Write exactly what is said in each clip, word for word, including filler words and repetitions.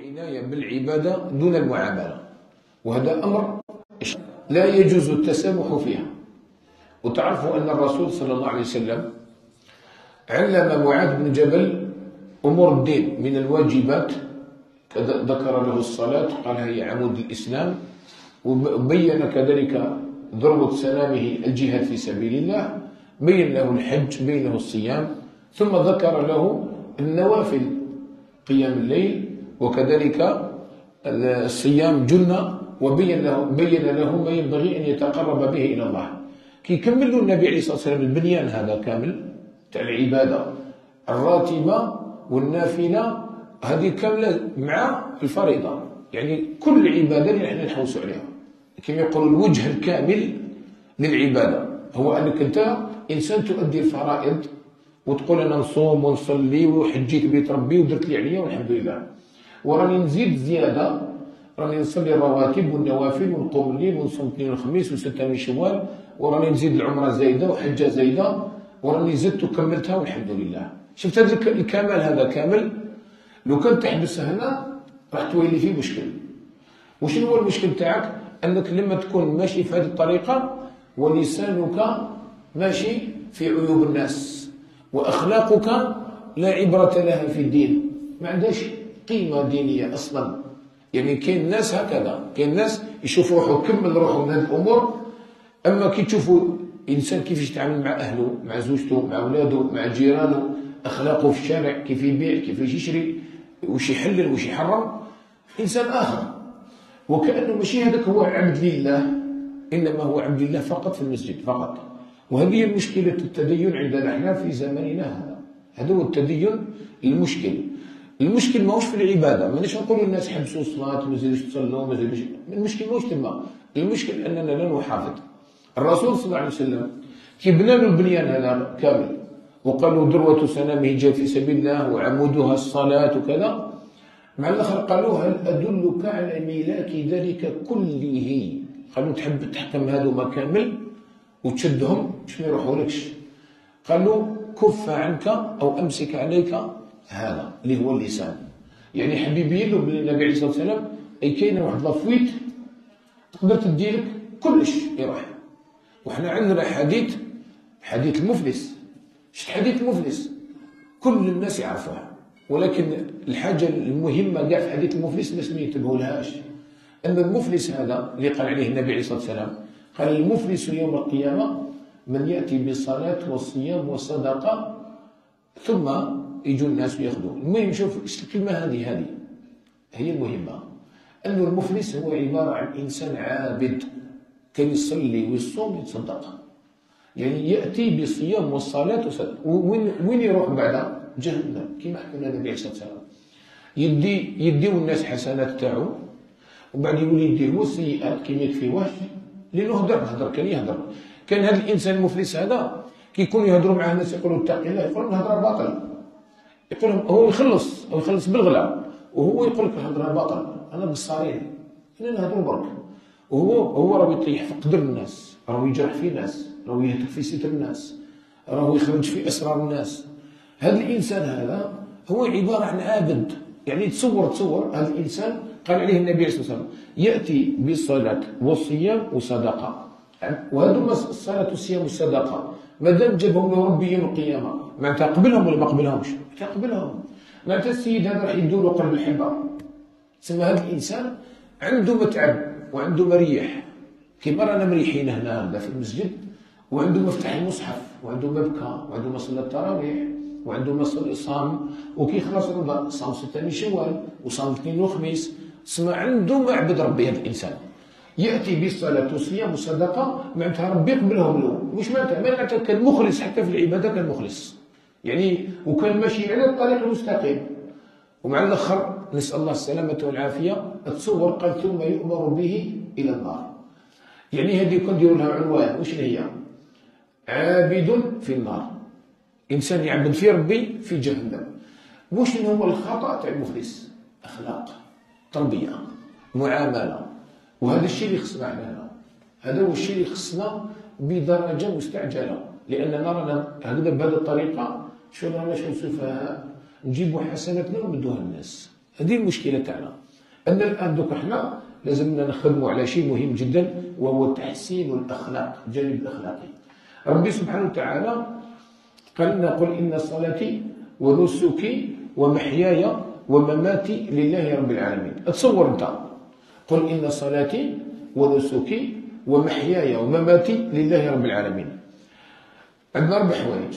العناية بالعبادة دون المعاملة، وهذا أمر لا يجوز التسامح فيه. وتعرفوا أن الرسول صلى الله عليه وسلم علم معاذ بن جبل أمور الدين من الواجبات، ذكر له الصلاة قال هي عمود الإسلام، وبين كذلك ذروة سلامه الجهاد في سبيل الله، بين له الحج، بين له الصيام، ثم ذكر له النوافل قيام الليل وكذلك الصيام جنة، وبين له بين له ما ينبغي أن يتقرب به إلى الله. كي يكمل له النبي عليه الصلاة والسلام البنيان هذا كامل تاع العبادة الراتبة والنافلة هذه كاملة مع الفريضة، يعني كل عبادة اللي نحن نحوسوا عليها كما يقولوا الوجه الكامل للعبادة هو أنك أنت إنسان تؤدي الفرائض وتقول أنا نصوم ونصلي وحجيت بيت ربي ودرت لي عليا والحمد لله، وراني نزيد زيادة، راني نصلي الرواتب والنوافل ونقوم الليل ونصوم اثنين وخميس وستة من شوال، وراني نزيد العمرة زايدة وحجة زايدة، وراني زدت وكملتها والحمد لله. شفت هذا الكمال هذا كامل لو كان تحبس هنا راح تولي فيه مشكل. وشنو هو المشكل تاعك؟ أنك لما تكون ماشي في هذه الطريقة ولسانك ماشي في عيوب الناس، وأخلاقك لا عبرة لها في الدين، ما عندهاش قيمة دينية أصلا. يعني كاين ناس هكذا، كاين ناس يشوفوا روحه كمل روحه من هذه الأمور، أما كي تشوفوا إنسان كيف يتعامل مع أهله، مع زوجته، مع أولاده، مع جيرانه، أخلاقه في الشارع، كيف يبيع، كيف يشري، وش يحلل وش يحرم، إنسان آخر، وكأنه ماشي هذاك هو عبد لله، إنما هو عبد لله فقط في المسجد فقط. وهذه هي مشكلة التدين عندنا احنا في زماننا هذا، هذا هو التدين المشكل. المشكل ماهوش في العبادة، مانيش نقولوا الناس حبسوا الصلاة ما يزيدوش يصلوا ما يزيدوش، المشكل ماهوش تما، المشكل أننا لا نحافظ. الرسول صلى الله عليه وسلم كي بنى له البنيان هذا كامل وقالوا ذروة سنامه الجهاد في سبيل الله وعمودها الصلاة وكذا، مع الآخر قالوا هل أدلك على ملاك ذلك كله؟ قالوا تحب تحكم هذوما كامل وتشدهم باش ما يروحولكش، قالوا كف عنك أو أمسك عليك هذا اللي هو اللسان. يعني حبيبي له بالنبي عليه الصلاة والسلام أي كاين واحد لافويت تقدر تديلك كلش يروح. وحنا عندنا حديث حديث المفلس. شفت حديث المفلس كل الناس يعرفوها، ولكن الحاجة المهمة كاع في حديث المفلس الناس ما ينتبهولهاش، أن المفلس هذا اللي قال عليه النبي عليه الصلاة والسلام قال المفلس يوم القيامة من يأتي بالصلاة والصيام والصدقة ثم يجوا الناس وياخذوا. المهم شوف الكلمة هذه هذه هي المهمة، أن المفلس هو عبارة عن إنسان عابد كان يصلي ويصوم ويتصدق، يعني يأتي بصيام والصلاة وصدق، وين وين يروح بعدها؟ جهنم كما حكى لنا النبي عليه الصلاة والسلام. يدي يديو الناس حسنات تاعو وبعد يولي يديه هو السيئات كي ما يكفيوهش، لأنه هدر هدر كان يهدر. كان هذا الإنسان المفلس هذا كي يكونوا يهدروا معاه الناس يقولوا اتق الله يقولون هدر باطل، يقول هو يخلص أو يخلص بالغلا، وهو يقول لك هدر باطل أنا بالصريح أنا نهدر برك، وهو هو راه يطيح في قدر الناس، راه يجرح في ناس، راه يهتك في ستر الناس، راه يخرج في أسرار الناس. هذا الإنسان هذا هو عبارة عن عابد. يعني تصور تصور هذا الإنسان قال عليه النبي عليه الصلاة والسلام يأتي بالصلاة والصيام والصدقة، وهذوما الصلاة والصيام والصدقة مادام جابهم له ربي يوم القيامة معناتها قبلهم ولا ما قبلهمش؟ قبلهم. معناتها السيد هذا راح يدور له قلب الحبة. تسمى هذا الإنسان عنده متعب وعنده مريح، كيما رانا مريحين هنا في المسجد، وعنده مفتاح المصحف وعنده مبكى وعنده مصلى التراويح وعنده مصلى صام، وكي خلص رمضان صام ستة من شوال وصام اثنين وخميس، تسمى عنده معبد ربي. هذا الإنسان يأتي بالصلاة والصيام والصدقة معناتها ربي يقبلهم له، مش معناتها معناتها كان مخلص حتى في العبادة، كان مخلص يعني وكان ماشي على الطريق المستقيم. ومع الآخر نسأل الله السلامة والعافية، تصور قال ثم يؤمر به إلى النار. يعني هذه كون نديروا لها عنوان وش هي؟ عابد في النار، إنسان يعبد في ربي في جهنم. وش هو الخطأ تاع المفلس؟ أخلاق، تربية، معاملة. وهذا الشيء اللي خصنا علينا، هذا هو الشيء اللي خصنا بدرجة مستعجلة، لأننا رانا هكذا بهذه الطريقة شو رانا شو سفهاء نجيبوا حسناتنا ونمدوها للناس. هذه المشكلة تاعنا، أن الآن دوك حنا لازمنا نخدموا على شيء مهم جدا، وهو تحسين الأخلاق، الجانب الأخلاقي. ربي سبحانه وتعالى قال لنا: قل إن صلاتي ونسكي ومحياي ومماتي لله رب العالمين. اتصور أنت، قل إن صلاتي ونسكي ومحياي ومماتي لله رب العالمين. عندنا أربع حوايج: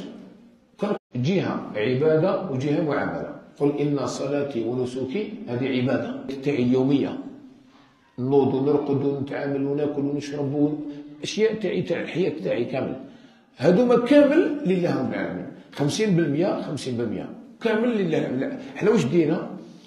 جهة عبادة وجهة معاملة. قل إن صلاتي ونسكي هذه عبادة تاعي اليومية، نوض ونرقد ونتعامل وناكل ونشرب، أشياء تاعي تاع الحياة تاعي كامل، هذوما كامل لله رب العالمين. خمسين بالمئة خمسين بالمئة كامل لله. حنا واش دينا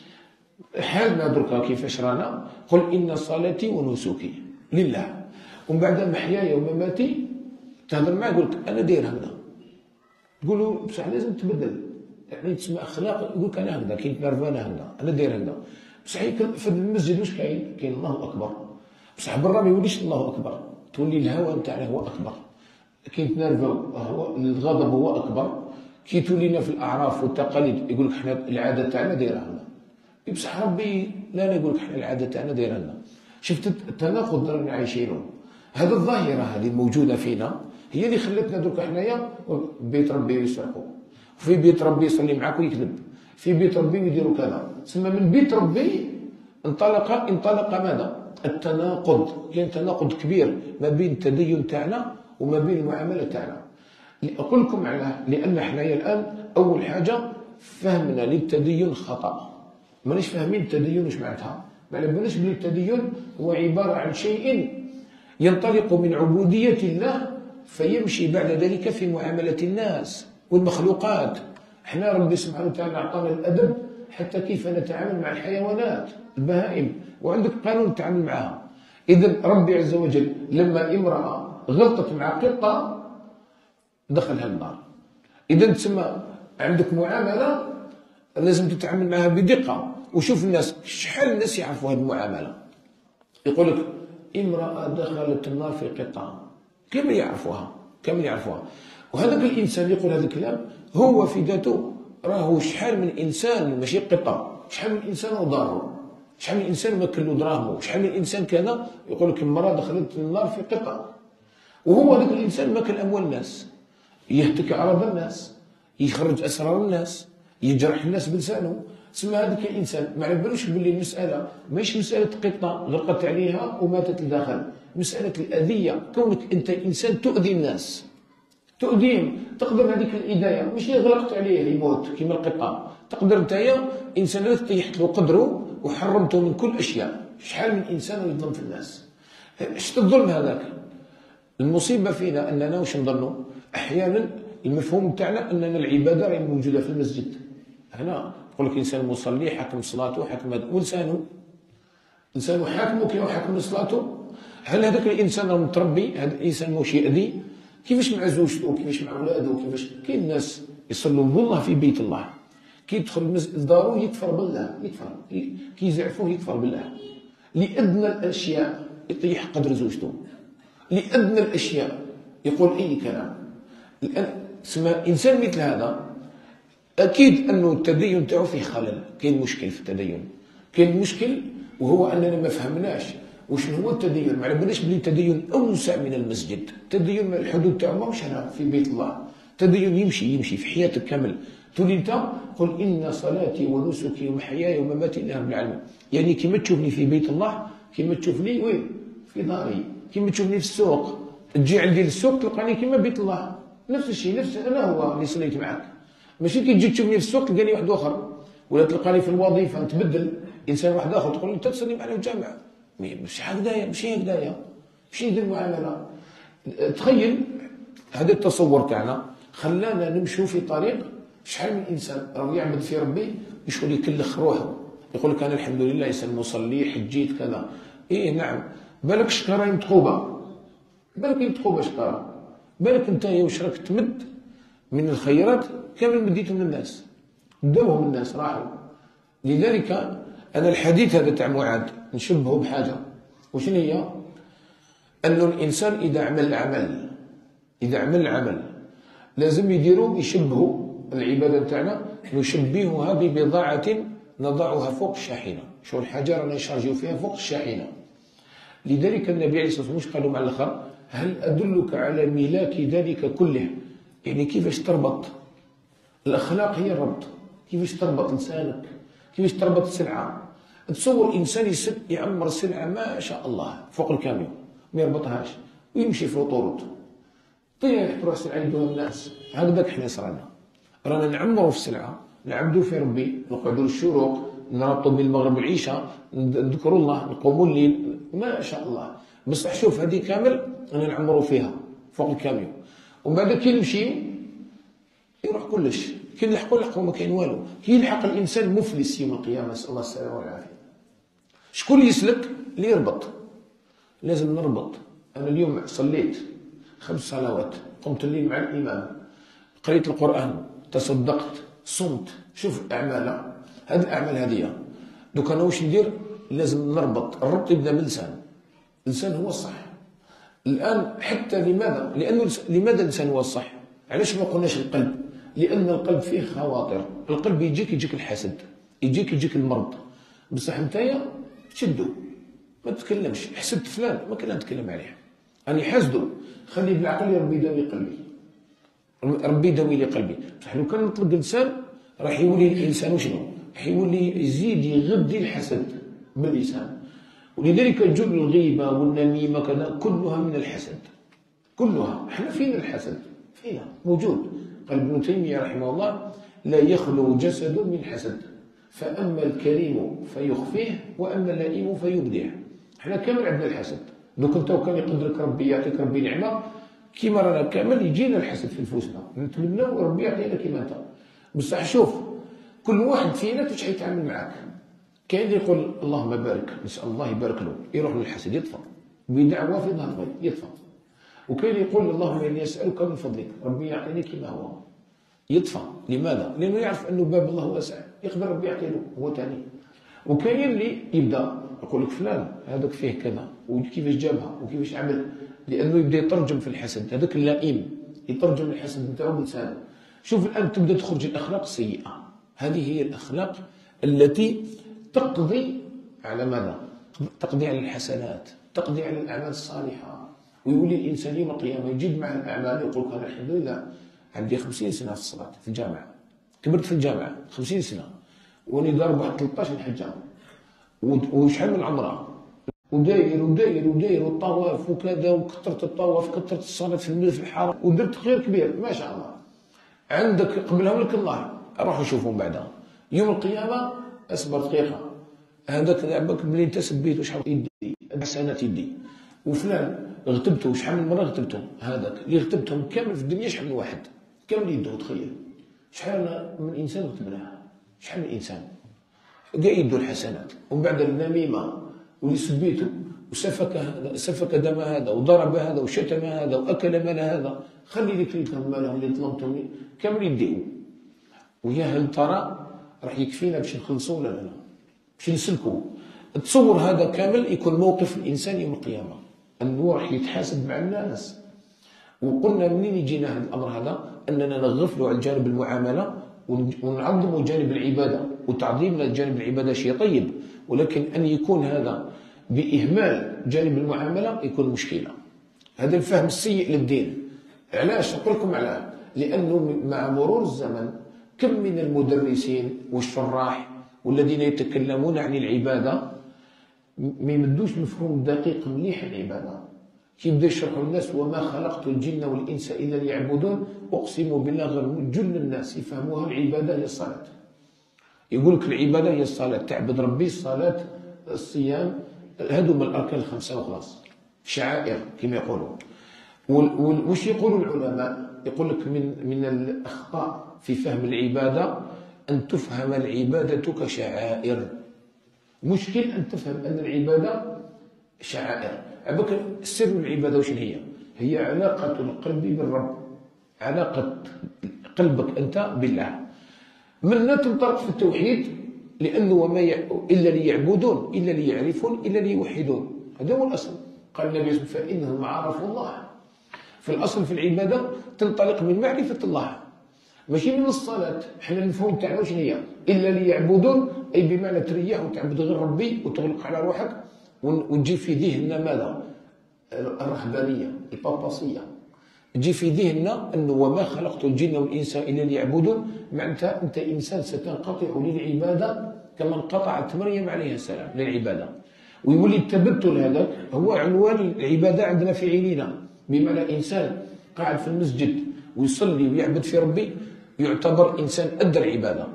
حالنا دركا كيفاش رانا؟ قل إن صلاتي ونسكي لله، ومن بعد محياي ومماتي تهضر معاه يقول لك أنا داير هكذا، تقول له بصح لازم تبدل، يعني تسمى أخلاق، يقول لك أنا هكذا، كي نتنرفى أنا هكذا، أنا داير هكذا. بصح في المسجد واش كاين؟ كاين الله أكبر، بصح برا ما يوليش الله أكبر، تولي الهوى نتاعنا هو أكبر. كي نتنرفى الغضب هو أكبر. كي تولينا في الأعراف والتقاليد يقول لك حنا العادة تاعنا دايره هنا، بصح ربي لا يقول لك حنا العادة تاعنا دايره هنا. شفت التناقض رانا عايشينه. هذه الظاهرة هذه الموجودة فينا هي اللي خلتنا درك حنايا بيت ربي يسرقوا، في بيت ربي يصلي معاك ويكذب، في بيت ربي يديروا كذا. تسمى من بيت ربي انطلق انطلق ماذا؟ التناقض. كاين تناقض كبير ما بين التدين تاعنا وما بين المعاملة تاعنا. أقول لكم على لأن حنايا الآن أول حاجة فهمنا للتدين خطأ، ماناش فاهمين التدين واش معناتها. ما على بالناش بلي التدين هو عبارة عن شيء ينطلق من عبودية الله فيمشي بعد ذلك في معاملة الناس والمخلوقات. احنا ربي سبحانه وتعالى أعطانا الأدب حتى كيف نتعامل مع الحيوانات البهائم، وعندك قانون التعامل معها. إذن ربي عز وجل لما امرأة غلطت مع قطة دخلها النار. إذن تسمى عندك معاملة لازم تتعامل معها بدقة. وشوف الناس شحال الناس يعرفوا هذه المعاملة، يقول لك امرأة دخلت النار في قطة، كامل يعرفوها كامل يعرفوها. وهذاك الإنسان يقول هذا الكلام هو في ذاته راهو شحال من إنسان ماشي قطة، شحال من إنسان وضاره، شحال من إنسان ماكل له دراهمه، شحال من إنسان كان يقول لك المرأة دخلت النار في قطة، وهو هذاك الإنسان ماكل أموال الناس، يهتك أعراض الناس، يخرج أسرار الناس، يجرح الناس بلسانه. تسمى هذاك الانسان ما على بالوش باللي المساله ماشي مساله قطه غرقت عليها وماتت لداخل، مساله الاذيه. كونك انت انسان تؤذي الناس، تؤذيهم، تقدر هذيك الاذايه ماشي غلقت عليه يموت كيما القطه، تقدر نتايا انسان طيحت له قدره وحرمته من كل اشياء. شحال من انسان يظلم في الناس. شفت الظلم هذاك؟ المصيبه فينا اننا واش نظنوا احيانا المفهوم تاعنا اننا العباده راهي موجوده في المسجد. هنا يقول لك انسان مصلي حاكم صلاته حاكم هذا، ولسانه لسانه حاكمه كيما حاكم صلاته. هل هذاك الانسان راه متربي؟ هذا الانسان واش يأذي؟ كيفاش مع زوجته كيفاش مع اولاده كيفاش؟ كاين الناس يصلوا بالله في بيت الله، كي يدخل لدارو يكفر بالله، يكفر كي يزعفوه يكفر بالله. لأدنى الاشياء يطيح قدر زوجته، لأدنى الاشياء يقول اي كلام. الان تسمى انسان مثل هذا أكيد أنه التدين تاعو فيه خلل، كاين مشكل في التدين، كاين مشكل وهو أننا ما فهمناش وشنو هو التدين. ما على بالناش بلي التدين أوسع من المسجد، التدين الحدود تاعو ماهوش هنا في بيت الله، التدين يمشي يمشي في حياتك كامل. تولي أنت قل إن صلاتي ونسكي ومحياي ومماتي لله رب العالمين، يعني كيما تشوفني في بيت الله كيما تشوفني وين؟ في داري. كيما تشوفني في السوق تجي عندي للسوق تلقاني كيما بيت الله، نفس الشيء، نفس أنا هو اللي صليت معك. ماشي كي تجي تشوفني في السوق تلقاني واحد اخر، ولا تلقاني في الوظيفه نتبدل انسان واحد اخر تقول لي انت تصلي معنا في الجامع. ماشي هكذايا ماشي هكذايا ماشي هذه المعامله. تخيل هذا التصور تاعنا خلانا نمشوا في طريق شحال من انسان راه يعبد في ربي يشغل يكلخ روحه، يقول لك انا الحمد لله انسان مصلي حجيت كذا. ايه نعم، بالك شكاره متقوبه، بالك متقوبه شكاره، بالك انت واش راك تمد من الخيرات كامل مديتهم للناس، داوهم الناس راحوا. لذلك أنا الحديث هذا تاع معاذ نشبهه بحاجة، وشنو هي؟ أنه الإنسان إذا عمل العمل إذا عمل العمل لازم يديروا يشبهوا العبادة تاعنا، نشبهها ببضاعة نضعها فوق الشاحنة. شو الحاجة رانا نشارجيو فيها فوق الشاحنة. لذلك النبي عليه الصلاة والسلام قالوا مع الآخر: هل أدلك على ملاك ذلك كله؟ يعني كيفاش تربط الأخلاق، هي الربط، كيفاش تربط لسانك، كيفاش تربط السلعة. تصور إنسان يعمر السلعة ما شاء الله فوق الكاميون ما يربطهاش ويمشي في الأوطوروط، طيح تروح السلعة يدوها الناس. هكذاك حنا صرانا، رانا نعمروا في السلعة، نعبدوا في ربي، نقعدوا للشروق، نربطوا بين المغرب والعشاء، نذكروا الله، نقوموا الليل، ما شاء الله. بصح شوف هذه كامل رانا نعمروا فيها فوق الكاميون، ومن بعد كي نمشيو يروح كلش، كي نلحقوا نلحقوا ما كاين والو. كي يلحق الانسان مفلس يوم القيامه، نسال الله السلامه والعافيه. شكون اللي يسلك؟ اللي يربط. لازم نربط. انا اليوم صليت خمس صلوات، قمت الليل مع الامام، قريت القران، تصدقت، صمت. شوف الاعمال، هذه الاعمال هذه دوك انا واش ندير؟ لازم نربط. الربط يبدا من اللسان. اللسان هو الصح. الان حتى لماذا؟ لانه لماذا اللسان هو الصح؟ علاش ما قلناش القلب؟ لأن القلب فيه خواطر. القلب يجيك يجيك الحسد، يجيك يجيك المرض، بصح نتايا شدو ما تتكلمش. حسدت فلان ما كان نتكلم عليه، راني حاسدو، خلي بالعقل ربي يداوي قلبي، ربي يداوي لي قلبي. بصح لو كان نطلق اللسان راح يولي الإنسان شنو؟ راح يولي يزيد يغذي الحسد باللسان. ولذلك جل الغيبة والنميمة كذا كلها من الحسد، كلها. احنا فينا الحسد، فينا موجود. قال ابن تيمية رحمه الله: لا يخلو جسد من حسد، فأما الكريم فيخفيه وأما اللئيم فيبديه. احنا كامل عندنا الحسد. دوك انت وكان يقدرك ربي، يعطيك ربي نعمة كيما رانا كامل، يجينا الحسد في نفوسنا، نتمناو ربي يعطينا كيما انت. بصح شوف كل واحد فينا كيفاش حيتعامل معاك. كاين اللي يقول اللهم بارك، نسأل الله يبارك له، يروح للحسد يطفى بدعوة في ظهر الغيب يطفى. وكاين يقول اللهم اني اسالك من فضلك، ربي يعطيني كما هو، يطفى. لماذا؟ لانه يعرف انه باب الله واسع، يقدر ربي يعطي له هو ثاني. وكاين اللي يبدا يقول لك فلان هذاك فيه كذا وكيفاش جابها وكيفاش عمل، لانه يبدا يترجم في الحسد. هذاك اللئيم يترجم الحسد نتاعو بلسانه. شوف الان تبدا تخرج الاخلاق السيئه. هذه هي الاخلاق التي تقضي على ماذا؟ تقضي على الحسنات، تقضي على الاعمال الصالحه. ويولي الانسان يوم القيامه يجيب مع الاعمال يقول انا الحمد لله عندي خمسين سنه في الصلاه في الجامعه، كبرت في الجامعه خمسين سنه، واني ضارب واحد ثلاثطاش الحجه وشحال من عمره، وداير وداير وداير والطواف وكذا، وكثرت الطواف كثرت الصلاه في المسجد في الحرم، ودرت خير كبير ما شاء الله. عندك قبلها لك الله، روحوا شوفوا بعدها يوم القيامه. اصبر دقيقه، هذاك لعبك ملي انت سبيت وشحال يدي حسنات يدي، وفلان اغتبته شحال من مره اغتبته، هذاك اللي اغتبتهم كامل في الدنيا شحال من واحد كامل يدو. تخيل شحال من انسان اغتبناه، شحال من انسان كاع يدو الحسنات. ومن بعد النميمه واللي سبيته وسفك هذا سفك دم هذا وضرب هذا وشتم هذا واكل مال هذا، خلي لك اللي كان مالهم اللي ظلمتهم كامل يديو. ويا هل ترى راح يكفينا باش نخلصوا ولا لا؟ باش نسلكوا. تصور هذا كامل يكون موقف الانسان يوم القيامه، انه راح يتحاسب مع الناس. وقلنا منين يجينا هذا الامر هذا؟ اننا نغفلوا على جانب المعامله ونعظموا جانب العباده. وتعظيم جانب العباده شيء طيب، ولكن ان يكون هذا باهمال جانب المعامله يكون مشكله. هذا الفهم السيء للدين. علاش نقول لكم علاه؟ لانه مع مرور الزمن كم من المدرسين والشراح والذين يتكلمون عن العباده ما يمدوش مفهوم دقيق مليح العباده. كيبدا يشرحوا الناس وما خلقت الجن والانس الا ليعبدون، اقسم بالله غير جل الناس يفهموها العباده هي الصلاه. يقول لك العباده هي الصلاه، تعبد ربي، الصلاه، الصيام، هذو من الاركان الخمسه وخلاص، شعائر كما يقولوا. وش يقولوا العلماء؟ يقول لك من من الاخطاء في فهم العباده ان تفهم العباده كشعائر. مشكل ان تفهم ان العباده شعائر. عبك سر العباده وش هي؟ هي علاقه القلب بالرب، علاقه قلبك انت بالله. من لا تنطلق في التوحيد، لانه وما ي... الا ليعبدون الا ليعرفون الا ليوحدون. هذا هو الاصل. قال النبي صلى الله عليه وسلم فانهم عرفوا الله. في الاصل في العباده تنطلق من معرفه الله، ماشي من الصلاه. حنا المفهوم تاعنا شنو هي؟ الا ليعبدون أي بمعنى تريح وتعبد غير ربي وتغلق على روحك وتجي في ذهننا ماذا؟ الرهبانية الباباسية. تجي في ذهننا أنه وما خلقت الجن والإنس إلا ليعبدون، معناتها أنت إنسان ستنقطع للعبادة كما انقطعت مريم عليه السلام للعبادة. ويولي التبتل هذا هو عنوان العبادة عندنا في عينينا، بمعنى إنسان قاعد في المسجد ويصلي ويعبد في ربي يعتبر إنسان أدى العبادة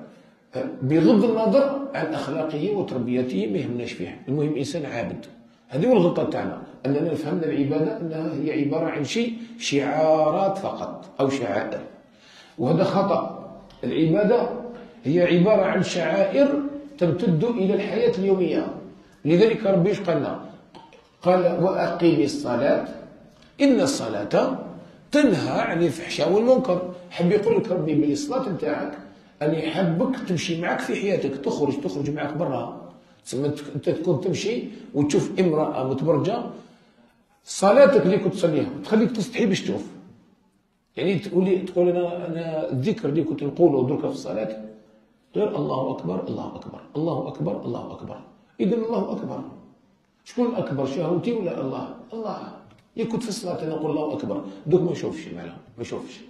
بغض النظر عن أخلاقه وتربيته، ما يهمناش فيه، المهم إنسان عابد. هذه هو الغلطة تاعنا، أننا فهمنا العبادة أنها هي عبارة عن شيء شعارات فقط أو شعائر، وهذا خطأ. العبادة هي عبارة عن شعائر تمتد إلى الحياة اليومية. لذلك ربي ايش قالنا؟ قال وأقيم الصلاة إن الصلاة تنهى عن الفحشاء والمنكر. حب يقول لك ربي بلي الصلاة نتاعك أن يحبك تمشي معك في حياتك، تخرج تخرج معك برا، تسمى أنت تكون تمشي وتشوف امرأة متبرجة، صلاتك اللي كنت تصليها تخليك تستحي باش تشوف. يعني تقولي تقول أنا أنا الذكر اللي كنت نقوله دركا في الصلاة غير الله أكبر الله أكبر الله أكبر الله أكبر. إذا الله أكبر شكون الأكبر؟ شهوتي ولا الله؟ الله. يا كنت في الصلاة أنا نقول الله أكبر دوك ما نشوفش معناها ما نشوفش.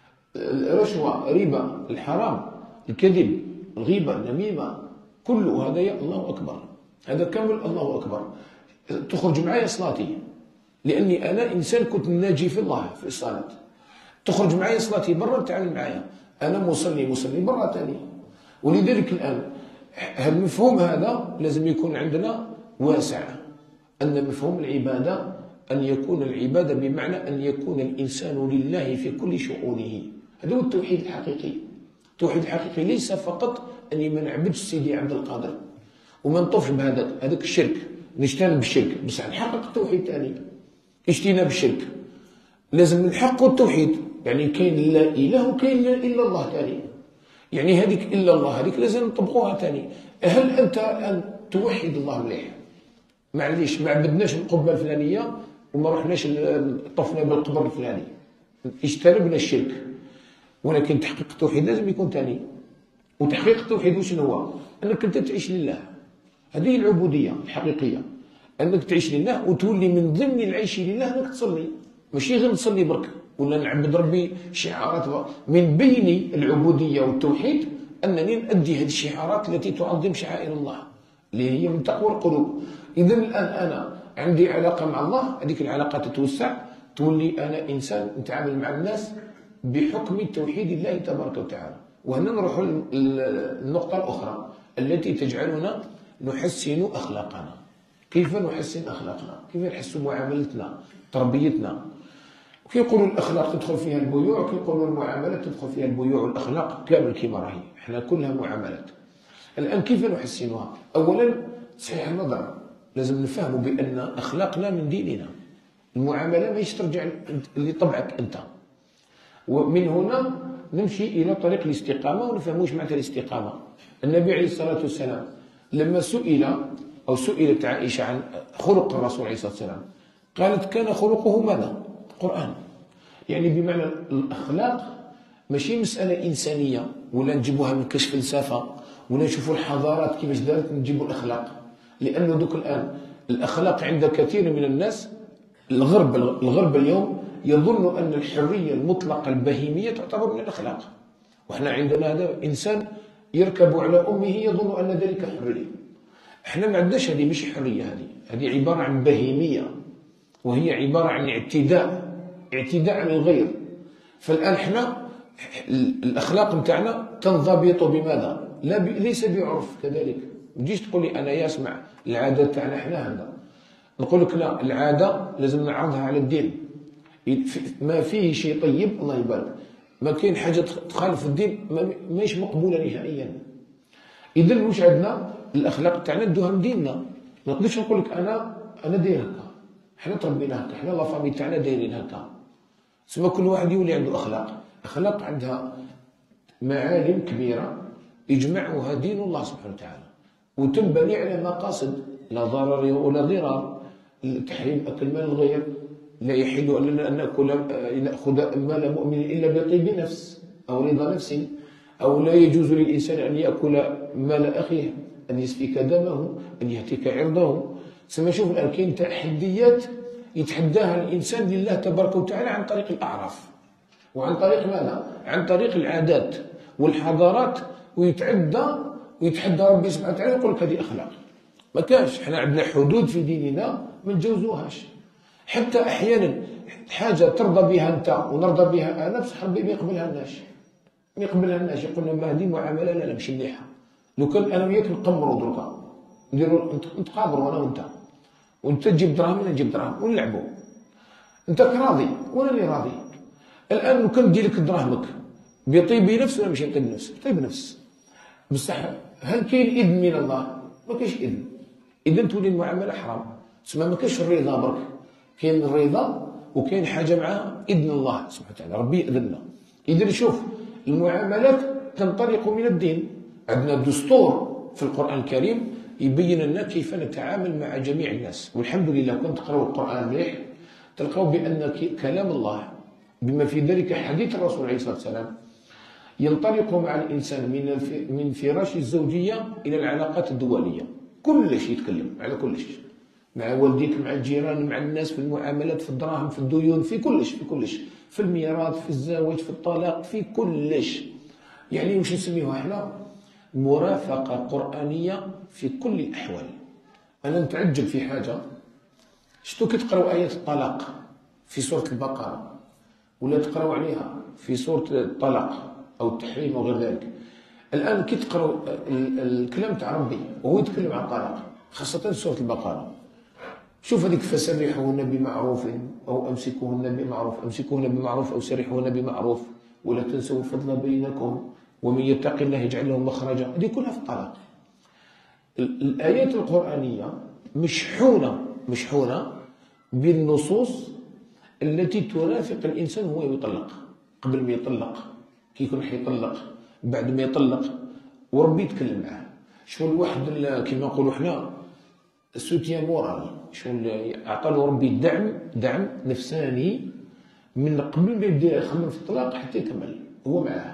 الرشوة، الربا، الحرام، الكذب، الغيبة، النميمة، كل هذا يا الله أكبر، هذا كامل الله أكبر. تخرج معايا صلاتي لأني أنا إنسان كنت ناجي في الله في الصلاة. تخرج معايا صلاتي برا تعال معايا أنا مصلي مصلي برا تاني. ولذلك الآن المفهوم هذا لازم يكون عندنا واسع، أن مفهوم العبادة أن يكون العبادة بمعنى أن يكون الإنسان لله في كل شؤونه. هذا هو التوحيد الحقيقي. التوحيد الحقيقي ليس فقط أني ما نعبدش سيدي عبد القادر وما نطوفش بهذاك هذاك الشرك، نجتنب الشرك، بس نحقق التوحيد ثاني. اجتناب الشرك لازم نحقق التوحيد، يعني كاين لا إله وكاين لا إلا الله ثاني. يعني هذيك إلا الله هذيك لازم نطبقوها ثاني. هل أنت أن توحد الله مليح؟ معليش ما عبدناش القبة الفلانية وما رحناش طفنا بالقبر الفلاني، اجتنبنا الشرك، ولكن تحقيق التوحيد لازم يكون ثاني. وتحقيق التوحيد وش هو؟ أنك أنت تعيش لله. هذه العبودية الحقيقية، أنك تعيش لله وتولي من ضمن العيش لله أنك تصلي، ماشي غير نصلي برك ولا نعبد ربي شعارات. من بين العبودية والتوحيد أنني نؤدي هذه الشعارات التي تعظم شعائر الله اللي هي من تقوى القلوب. إذا الآن أنا عندي علاقة مع الله، هذيك العلاقة تتوسع، تولي أنا إنسان نتعامل مع الناس بحكم توحيد الله تبارك وتعالى. وهنا نروح للنقطة الأخرى التي تجعلنا نحسن أخلاقنا. كيف نحسن أخلاقنا؟ كيف نحسن معاملتنا، تربيتنا؟ كيقولوا الأخلاق تدخل فيها البيوع، كيقولوا المعاملات تدخل فيها البيوع والأخلاق كامل كما راهي، احنا كلها معاملات. الآن كيف نحسنها؟ أولا صحيح النظر لازم نفهموا بأن أخلاقنا من ديننا. المعاملة ماهيش ترجع لطبعك أنت. ومن هنا نمشي إلى طريق الاستقامة ونفهم واش معناتها الاستقامة. النبي عليه الصلاة والسلام لما سئل أو سئلت عائشة عن خلق الرسول عليه الصلاة والسلام قالت كان خلقه ماذا؟ القرآن. يعني بمعنى الأخلاق ماشي مسألة إنسانية ولا نجيبوها من كشف فلسفة ولا نشوفوا الحضارات كيفاش دارت نجيبوا الأخلاق. لأنه دوك الآن الأخلاق عند كثير من الناس، الغرب الغرب اليوم يظن أن الحرية المطلقة البهيمية تعتبر من الأخلاق، وإحنا عندنا هذا إنسان يركب على أمه يظن أن ذلك حرية. إحنا ما عندناش هذه، مش حرية، هذه هذه عبارة عن بهيمية، وهي عبارة عن اعتداء اعتداء على الغير. فالآن إحنا الأخلاق نتاعنا تنضبط بماذا؟ لا ب... ليس بعرف كذلك. ما تجيش تقول لي أنا يسمع العادة تاعنا إحنا هذا، نقول لك لا، العادة لازم نعرضها على الدين. ما فيه شيء طيب الله يبارك، ما كاين حاجة تخالف الدين ماهيش مقبولة نهائيا. إذا واش عندنا؟ الأخلاق تاعنا ندوها من ديننا. ما نقدرش نقول لك أنا أنا داير هكا، حنا تربينا هكا، حنا لافامي تاعنا دايرين هكا. تسمى كل واحد يولي عنده أخلاق. أخلاق عندها معالم كبيرة يجمعها دين الله سبحانه وتعالى، وتنبني على مقاصد لا ضرر ولا ضرار. تحريم أكل مال الغير، لا يحل لنا أن نأكل نأخذ مال مؤمن إلا بطيب نفس أو رضا نفس، أو لا يجوز للإنسان أن يأكل مال أخيه أن يسفك دمه، أن يهتك عرضه. سما شوف الآن كاين تحديات يتحداها الإنسان لله تبارك وتعالى عن طريق الأعراف، وعن طريق ماذا؟ عن طريق العادات والحضارات، ويتعدى ويتحدى ربي سبحانه وتعالى يقول لك هذه أخلاق. ما كانش، حنا عندنا حدود في ديننا ما نتجاوزوهاش. حتى أحيانا حاجة ترضى بها أنت ونرضى بها أنا، بصح ربي ما يقبلها الناس، ما يقبلها الناس، يقول لنا ما هذه معاملة لا لا ماشي مليحة. لو كان أنا وياك نقمروا دركا نديروا نتقابروا أنا وأنت، وأنت تجيب دراهم وأنا نجيب دراهم ونلعبوا، أنت راضي وأنا اللي راضي. الآن لو كان ندير لك دراهمك بطيب نفس ولا ماشي بطيب نفس؟ بطيب نفس. بصح هل كاين إذن من الله؟ ما كاينش إذن، إذا تولي المعاملة حرام. تسمى ما كاينش الرضا برك، كاين الرضا وكاين حاجة معها إذن الله سبحانه وتعالى، ربي يأذننا. إذا شوف المعاملات تنطلق من الدين. عندنا دستور في القرآن الكريم يبين لنا كيف نتعامل مع جميع الناس، والحمد لله كنت تقرأوا القرآن مليح تلقاو بأن كلام الله بما في ذلك حديث الرسول عليه الصلاة والسلام ينطلق مع الإنسان من من فراش الزوجية إلى العلاقات الدولية. كل شيء يتكلم على كل شيء، مع والديك، مع الجيران، مع الناس، في المعاملات، في الدراهم، في الديون، في كل شيء، في كل شيء، في الميراث، في الزواج، في الطلاق، في كل شيء. يعني واش نسميوها احنا؟ مرافقة قرآنية في كل الأحوال. أنا نتعجب في حاجة، شتو كي تقراو آية الطلاق في سورة البقرة ولا تقراو عليها في سورة الطلاق أو التحريم أو غير ذلك، الآن كي تقراو الكلام تاع ربي وهو يتكلم عن الطلاق خاصة سورة البقرة، شوف هذيك فسرحوهن بمعروف أو أمسكوهن بمعروف، أمسكوهن بمعروف أو سرحوهن بمعروف ولا تنسوا الفضل بينكم ومن يتق الله يجعل له مخرجا. هذه كلها في الطلاق. الآيات القرآنية مشحونة مشحونة بالنصوص التي ترافق الإنسان وهو يطلق، قبل ما يطلق، كي يكون حيطلق، بعد ما يطلق، وربي يتكلم معاه. شغل واحد كما نقولوا حنا السوتيان مورال، شغل أعطى له ربي دعم دعم نفساني من قبل ما يبدا يخمم في الطلاق حتى يكمل هو معاه.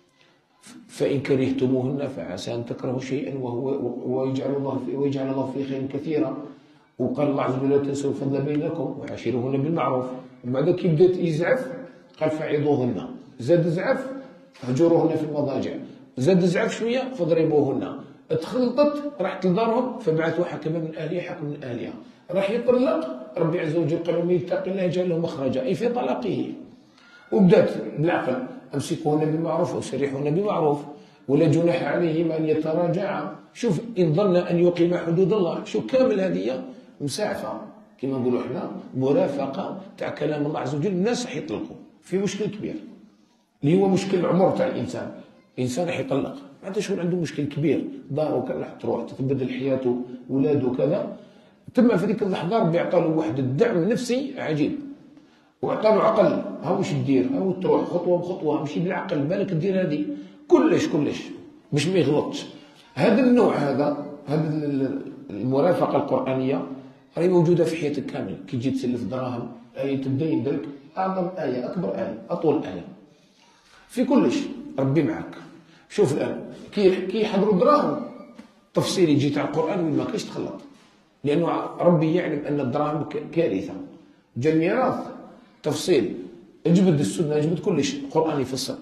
فإن كرهتموهن فعسى أن تكرهوا شيئا وهو ويجعل الله في ويجعل الله فيه خيرا كثيرا. وقال الله عز وجل لا تنسوا الفضل بينكم وعاشروهن بالمعروف. وبعد كي بدات يزعف قال فعظوهن، زاد زعف فهجروهن في المضاجع، زاد زعف شويه فاضربوهن. تخلطت راحت لدارهم فبعثوا حكما من اهلها حكم من اهلها. راح يطلق ربي عز وجل قال من يتقي الله يجعل له مخرجا، اي في طلاقه. وبدات بالعقل امسكوهن بالمعروف او سرحوهن بالمعروف ولا جناح عليهما ان يتراجعا. شوف ان ظن ان يقيم حدود الله، شوف كامل هذه مساعفه كما نقولوا احنا، مرافقه تاع كلام الله عز وجل. الناس راح يطلقوا في مشكل كبير اللي هو مشكل العمر تاع الانسان. الانسان راح يطلق ما عندوش، عنده مشكل كبير، داره كان راح تروح تتبدل حياته، ولاده كذا. تم في ذيك اللحظه ربي عطى له واحد الدعم نفسي عجيب، وعطى له عقل. ها واش دير، ها تروح خطوه بخطوه، امشي بالعقل، بالك دير هذه كلش كلش باش ما يغلطش. هذا النوع هذا هذا المرافقه القرانيه راهي موجوده في حياتك كامل. كي تجي تسلف دراهم، آية الدين درك أعظم آية، أكبر آية، أطول آية في كلش. ربي معك. شوف الآن كي كي يحضروا دراهم تفصيل يجي تاع القرآن وين ما كاينش تخلط، لأنه ربي يعلم أن الدراهم كارثة. جا الميراث تفصيل، اجبد السنة، اجبد كلش، القرآن يفصل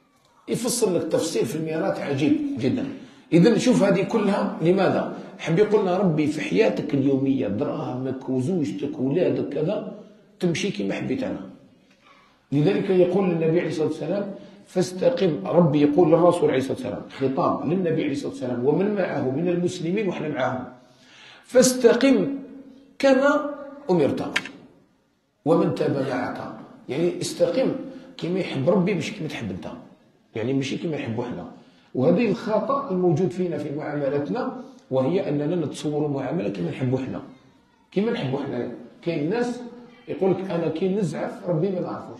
يفصل لك تفصيل في الميراث عجيب جدا. إذا شوف هذه كلها لماذا؟ حب يقول لنا ربي في حياتك اليومية دراهمك وزوجتك وولادك كذا تمشي كما حبيت أنا. لذلك يقول النبي عليه الصلاة والسلام فاستقم. ربي يقول للرسول عليه الصلاة والسلام، خطاب للنبي عليه الصلاة والسلام ومن معه من المسلمين وإحنا معهم، فاستقم كما أمرت ومن تاب معك. يعني استقم كما يحب ربي مش كما تحب أنت، يعني ماشي كما يحبوا احنا. وهذه الخطأ الموجود فينا في معاملاتنا، وهي أننا نتصور المعاملة كما نحبوا احنا، كما نحبوا احنا. كاين ناس يقول لك أنا كي نزعف ربي ما نعرفوش،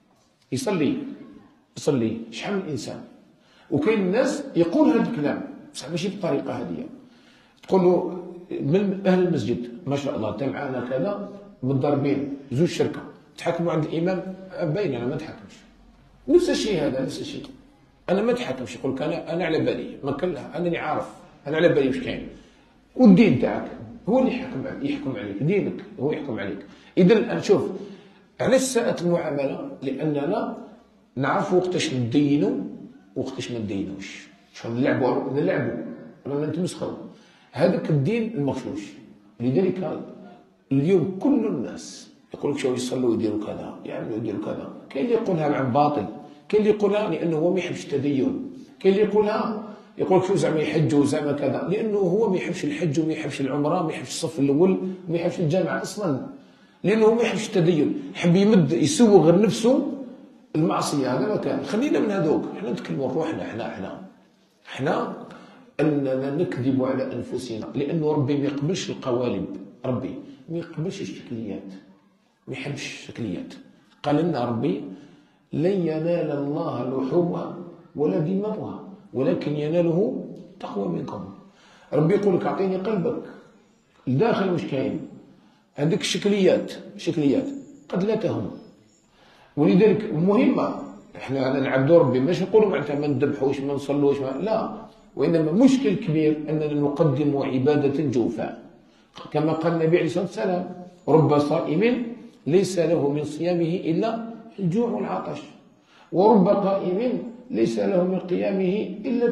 يصلي يصلي شحال من إنسان. وكاين الناس يقول هذا الكلام بصح ماشي بالطريقة هذه. تقول له من أهل المسجد ما شاء الله أنت معانا كذا متضاربين زوج شركة، تحكموا عند الإمام باين أنا ما نتحكمش. نفس الشيء هذا، نفس الشيء أنا ما نتحكمش. يقول لك أنا أنا على بالي ما كان أنني عارف انا على بالي واش كاين. والدين تاعك هو اللي يحكم يحكم عليك، دينك هو يحكم عليك. اذا الان شوف، علاش ساءت المعامله؟ لاننا نعرف وقتاش ندينوا وقتاش ما ندينوش، شلون نلعبوا نلعبوا ولا نتمسخروا. هذاك الدين المغشوش. لذلك اليوم كل الناس يقول لك شو يصلوا ويديروا كذا، يعملوا يديروا كذا. كاين اللي يقولها عن باطل، كاين اللي يقولها لانه هو ما يحبش التدين، كاين اللي يقولها يقول لك شو زعما يحج وزعما كذا، لانه هو ما يحبش الحج وما يحبش العمره، ما يحبش الصف الاول، ما يحبش الجامعه اصلا، لانه ما يحبش التدين، يحب يمد يسوغ غير نفسه المعصيه. هذا ما كان. خلينا من هذوك، احنا نتكلموا روحنا. احنا احنا احنا اننا نكذب على انفسنا، لانه ربي ما يقبلش القوالب، ربي ما يقبلش الشكليات، ما يحبش الشكليات. قال لنا ربي لن ينال الله لحومها ولا دماؤها ولكن يناله تقوى منكم. ربي يقول لك اعطيني قلبك الداخل واش كاين. هذيك الشكليات شكليات قد لا تهم. ولذلك مهمه احنا هذا نعبدوا ربي، مش نقولوا معناتها ما نذبحوش ما نصلوش ما لا، وانما مشكل كبير اننا نقدم عباده جوفاء، كما قال النبي عليه الصلاه والسلام رب صائم ليس له من صيامه الا الجوع والعطش، ورب قائم ليس له من قيامه الا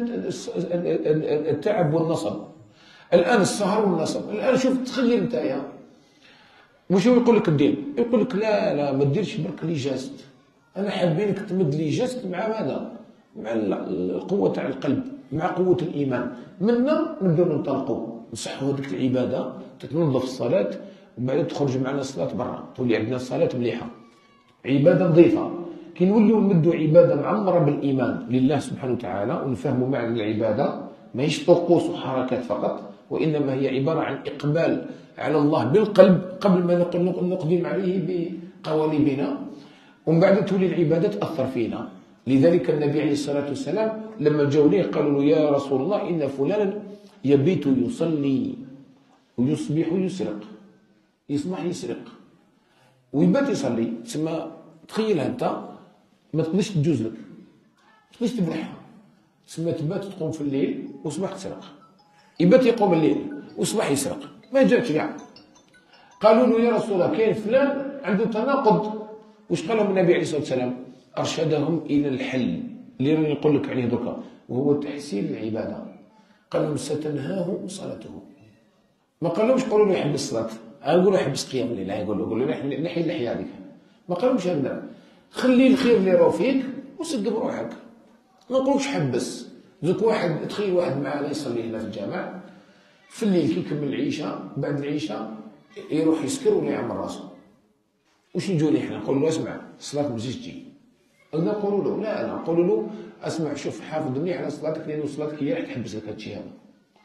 التعب والنصب. الان السهر والنصب. الان شوف تخيل انت واش هو يقول لك الدين؟ يقول لك لا لا ما ديرش برك لي جاست، انا حابينك تمد لي جاست مع ماذا؟ مع القوه تاع القلب، مع قوه الايمان. منا نبداو ننطلقوا نصحوا هذيك العباده، تتنظف الصلاه ومن بعد تخرج معنا الصلاه برا، تولي عندنا الصلاه مليحه، عباده نظيفه. كي نوليو نمدوا عباده معمره بالايمان لله سبحانه وتعالى، ونفهموا معنى العباده ماهيش طقوس وحركات فقط، وانما هي عباره عن اقبال على الله بالقلب قبل ما نقدم عليه بقوالبنا، ومن بعد تولي العباده تاثر فينا. لذلك النبي عليه الصلاه والسلام لما جاوا ليه قالوا له يا رسول الله ان فلانا يبيت يصلي ويصبح يسرق، يصبح يسرق ويبات يصلي. تسمى تخيلها انت ما تقدرش تجوز لك، ما تقدرش تبلعها. تسمى تبات تقوم في الليل وصبح تسرق، يبات يقوم الليل وصبح يسرق، ما جاتش كاع. قالوا له يا رسول الله كاين فلان عنده تناقض. واش قال لهم النبي عليه الصلاه والسلام؟ ارشدهم الى الحل اللي راني نقول لك عليه دركا، وهو تحسين العباده. قال لهم ستنهاه صلاته. ما قال لهمش قولوا له يحب الصلاه، اقول له يحبس قيام الليل، يقول له قول له نحي اللحيه هذيك. ما قال لهمش هكذا، خلي الخير اللي راه فيك وسقم روحك. ما نقولكش حبس. زوك واحد تخيل واحد معنا يصلي هنا في الجامع في الليل كي يكمل العشاء، بعد العشاء يروح يسكر ولا يعمل راسه. واش نجوا ليه حنا نقول له اسمع الصلاه ما تجيش تجي. قلنا نقولوا له لا لا نقولوا له اسمع شوف حافظ مليح على صلاتك، لان صلاتك هي راح تحبس لك هذا الشيء هذا.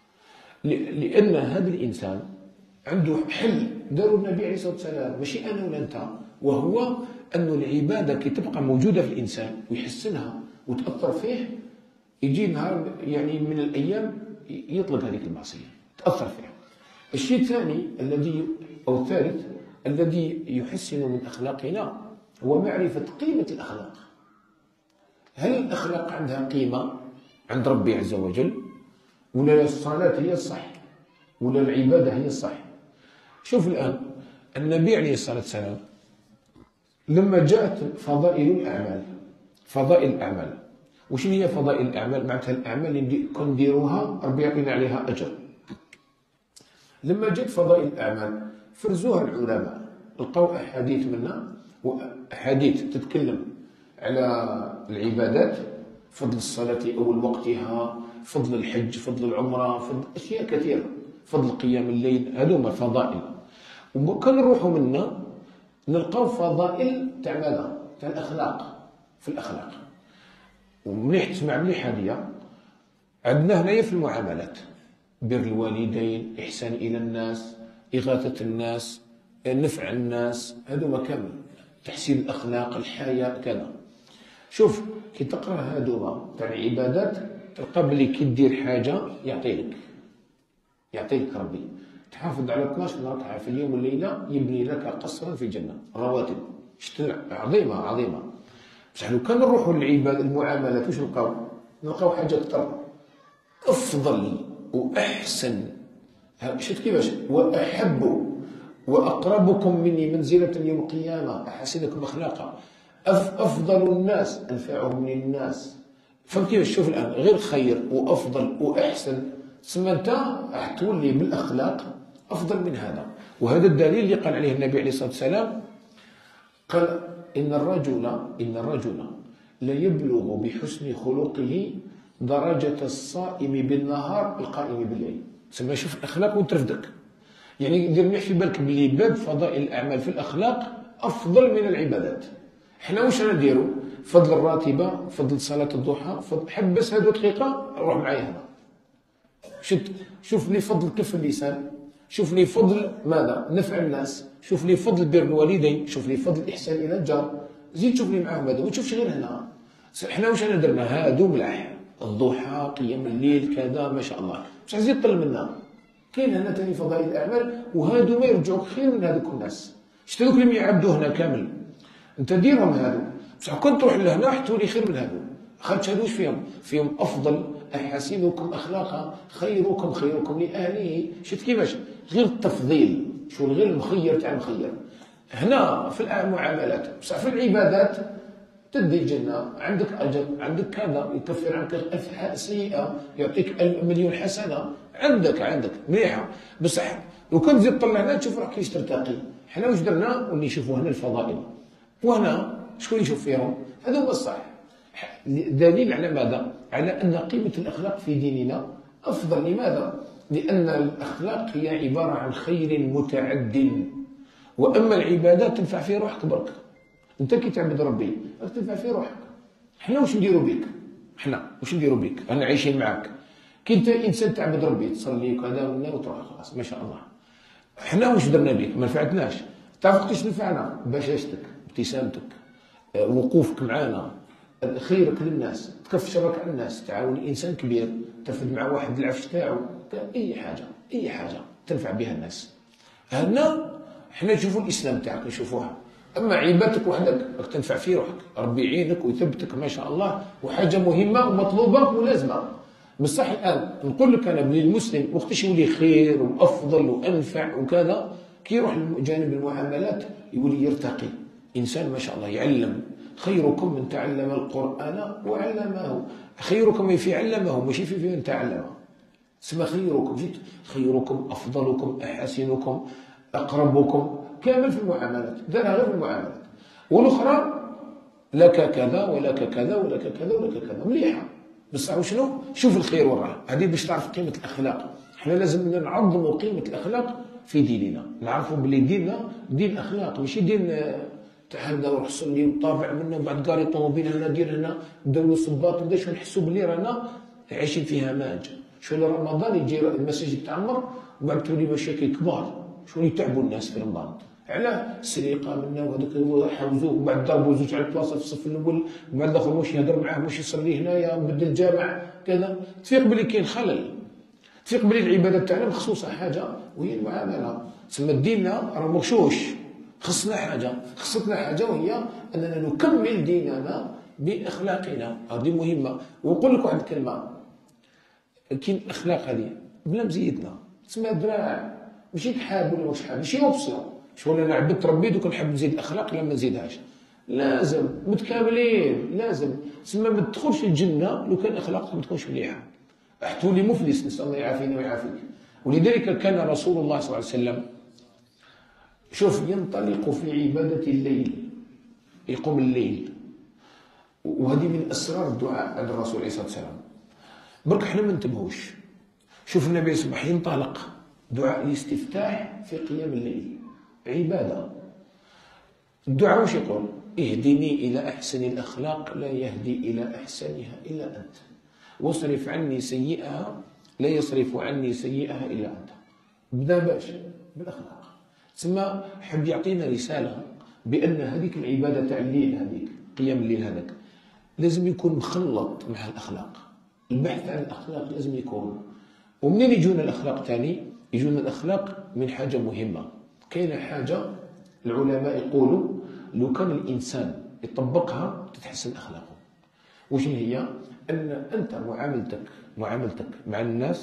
لان هذا الانسان عنده حل داروا النبي عليه الصلاه والسلام، ماشي انا ولا انت، وهو أن العبادة كي تبقى موجودة في الإنسان ويحسنها وتأثر فيه، يجي نهار يعني من الأيام يطلق هذيك المعصية تأثر فيها. الشيء الثاني الذي أو الثالث الذي يحسن من أخلاقنا هو معرفة قيمة الأخلاق. هل الأخلاق عندها قيمة عند ربي عز وجل؟ ولا الصلاة هي الصح؟ ولا العبادة هي الصح؟ شوف الآن النبي عليه الصلاة والسلام لما جاءت فضائل الأعمال، فضائل الأعمال وش هي فضائل الأعمال؟ معناتها الأعمال اللي كنديروها ربي يعطينا عليها أجر. لما جاءت فضائل الأعمال فرزوها العلماء، لقوا أحاديث منها وأحاديث تتكلم على العبادات، فضل الصلاة أول وقتها، فضل الحج، فضل العمرة، فضل أشياء كثيرة، فضل قيام الليل، هذوما فضائل. وكان نروحوا منا نلقاو فضائل تاع ماذا؟ تاع الأخلاق، في الأخلاق. ومليح تسمع مليح هذه عندنا هنايا في المعاملات، بر الوالدين، إحسان إلى الناس، إغاثة الناس، نفع الناس، هذوما كامل، تحسين الأخلاق، الحياة كذا. شوف كي تقرأ هذوما تاع العبادات تلقى بلي كي دير حاجة يعطيلك يعطيلك ربي. تحافظ على اثناش ركعة في اليوم والليلة يبني لك قصرا في الجنة، رواتب عظيمة عظيمة. بصح لو كان نروحوا للعباد المعاملات واش نلقاو؟ نلقاو حاجة أكثر أفضل وأحسن، شفت كيفاش، وأحب وأقربكم مني منزلة يوم القيامة أحسنكم أخلاقا، أفضل الناس أنفعهم للناس. فهمت كيفاش؟ شوف الآن غير خير وأفضل وأحسن، تسمى أنت راح تولي بالأخلاق أفضل من هذا. وهذا الدليل اللي قال عليه النبي عليه الصلاة والسلام، قال إن الرجل إن الرجل لا يبلغ بحسن خلقه درجة الصائم بالنهار القائم بالليل. تسمى شوف الأخلاق وترفدك، يعني دير مليح في بالك بلي باب فضائل الأعمال في الأخلاق أفضل من العبادات. حنا واش نديرو؟ فضل الراتبة، فضل صلاة الضحى، فضل حبس هذو دقيقة روح معايا هنا. شد شوف لي فضل كف اللسان، شوف لي فضل ماذا؟ نفع الناس، شوف لي فضل بر الوالدين، شوف لي فضل الإحسان إلى الجار، زيد شوف لي معاهم هذا، ما تشوفش غير هنا. حنا واش درنا؟ هادو ملاح، الضحى، قيام الليل، كذا ما شاء الله، بصح زيد طل منا. كاين هنا ثاني فضائل الأعمال، وهادو ما يرجعوك خير من هذوك الناس. شفت هذوك اللي يعبدوا هنا كامل، أنت ديرهم هادو، بصح كون تروح لهنا راح تولي خير من هادو. خاطش هادو واش فيهم؟ فيهم أفضل، أحسنكم أخلاقا، خيركم خيركم لأهله. شفت كيفاش؟ غير التفضيل، شو غير المخير تاع المخير. هنا في المعاملات، بصح في العبادات تدي الجنة، عندك أجر، عندك كذا، يكفر عنك ألف سيئة، يعطيك مليون حسنة، عندك عندك مليحة. بصح لو كان تزيد طلع هنا تشوف راك كيفاش ترتقي. حنا واش درنا؟ واللي يشوفوا هنا الفضائل، وهنا شكون يشوف فيهم؟ هذا هو الصح. دليل على ماذا؟ على أن قيمة الأخلاق في ديننا أفضل. لماذا؟ لأن الأخلاق هي عبارة عن خير متعد، وأما العبادات تنفع في روحك برك. أنت كي تعبد ربي راك تنفع في روحك. حنا واش نديرو بك؟ حنا واش نديرو بك؟ أنا عايشين معاك. كي أنت إنسان تعبد ربي تصلي وكذا وتروح خلاص ما شاء الله. حنا واش درنا بك؟ ما نفعتناش. تعرف وقتاش نفعنا؟ بشاشتك، ابتسامتك، وقوفك معانا، خيرك للناس، تكف شرك على الناس، تعاون انسان كبير، ترفد مع واحد العفش تاعو، اي حاجه اي حاجه تنفع بها الناس. هنا حنا نشوفوا الاسلام تاعك نشوفوها. اما عبادتك وحدك راك تنفع في روحك، ربي يعينك ويثبتك ما شاء الله، وحاجه مهمه ومطلوبه ولازمه. بصح الان نقول لك انا بلي المسلم وقتاش يولي خير وافضل وانفع وكذا، كي يروح لجانب المعاملات يولي يرتقي، انسان ما شاء الله يعلم. خيركم من تعلم القرآن وعلمه. خيركم من في علمه ماشي في من تعلمه. اسمى خيركم، جيت خيركم أفضلكم أحسنكم أقربكم، كامل في المعاملات، دارها غير في المعاملات. والأخرى لك كذا ولك كذا ولك كذا ولك كذا، مليحة. بصح وشنو؟ شوف الخير وراه. هذه باش تعرف قيمة الأخلاق. احنا لازم نعظموا قيمة الأخلاق في ديننا، نعرفوا بلي ديننا دين أخلاق، ماشي دين تاع هنا نروح نصلي وطابع منا وبعد قاري طوموبيل هنا دير هنا نديرو صباط نبدا شو نحسوا بلي رانا عايشين فيها ماج. شو رمضان يجي المساجد تعمر وبعد تولي مشاكل كبار، شو يتعبوا الناس في رمضان. علاه؟ السرقه منا وهذاك حوزوه وبعد ضربوا زوج على البلاصه في الصف الاول، وبعد الاخر واش يهضر معاه واش يصلي هنايا بدل الجامع كذا. تفيق بلي كاين خلل، تفيق بلي العباده تاعنا مخصوصه حاجه وهي المعامله. تسمى ديننا راه مغشوش، خصنا حاجة، خصتنا حاجة وهي أننا نكمل ديننا بأخلاقنا. هذه مهمة. ونقول لك واحد الكلمة، كاين الأخلاق هذه بلا مزيدنا، تسمى دراع، ماشي تحاب ولا واش حاب، ماشي أوبسيون. شغل أنا عبدت ربي دوك نحب نزيد الأخلاق لا ما نزيدهاش. لازم متكاملين، لازم تسمى ما تدخلش الجنة لو كان أخلاقك ما تكونش مليحة، راح تولي مفلس. نسأل الله يعافينا ويعافيك. ولذلك كان رسول الله صلى الله عليه وسلم شوف ينطلق في عبادة الليل، يقوم الليل، وهذه من أسرار الدعاء عند الرسول عليه الصلاة والسلام. برك احنا ما ننتبهوش. شوف النبي يصبح ينطلق دعاء الاستفتاح في قيام الليل، عبادة. الدعاء واش يقول؟ اهدني إلى أحسن الأخلاق لا يهدي إلى أحسنها إلا أنت، واصرف عني سيئها لا يصرف عني سيئها إلا أنت. بدا باش بالأخلاق. ثم حب يعطينا رسالة بأن هذيك العبادة تاع الليل، هذيك قيام الليل هذاك لازم يكون مخلط مع الأخلاق. البحث عن الأخلاق لازم يكون. ومنين يجونا الأخلاق تاني؟ يجونا الأخلاق من حاجة مهمة. كاينة حاجة العلماء يقولوا لو كان الإنسان يطبقها تتحسن أخلاقه. وش هي؟ أن أنت معاملتك معاملتك مع الناس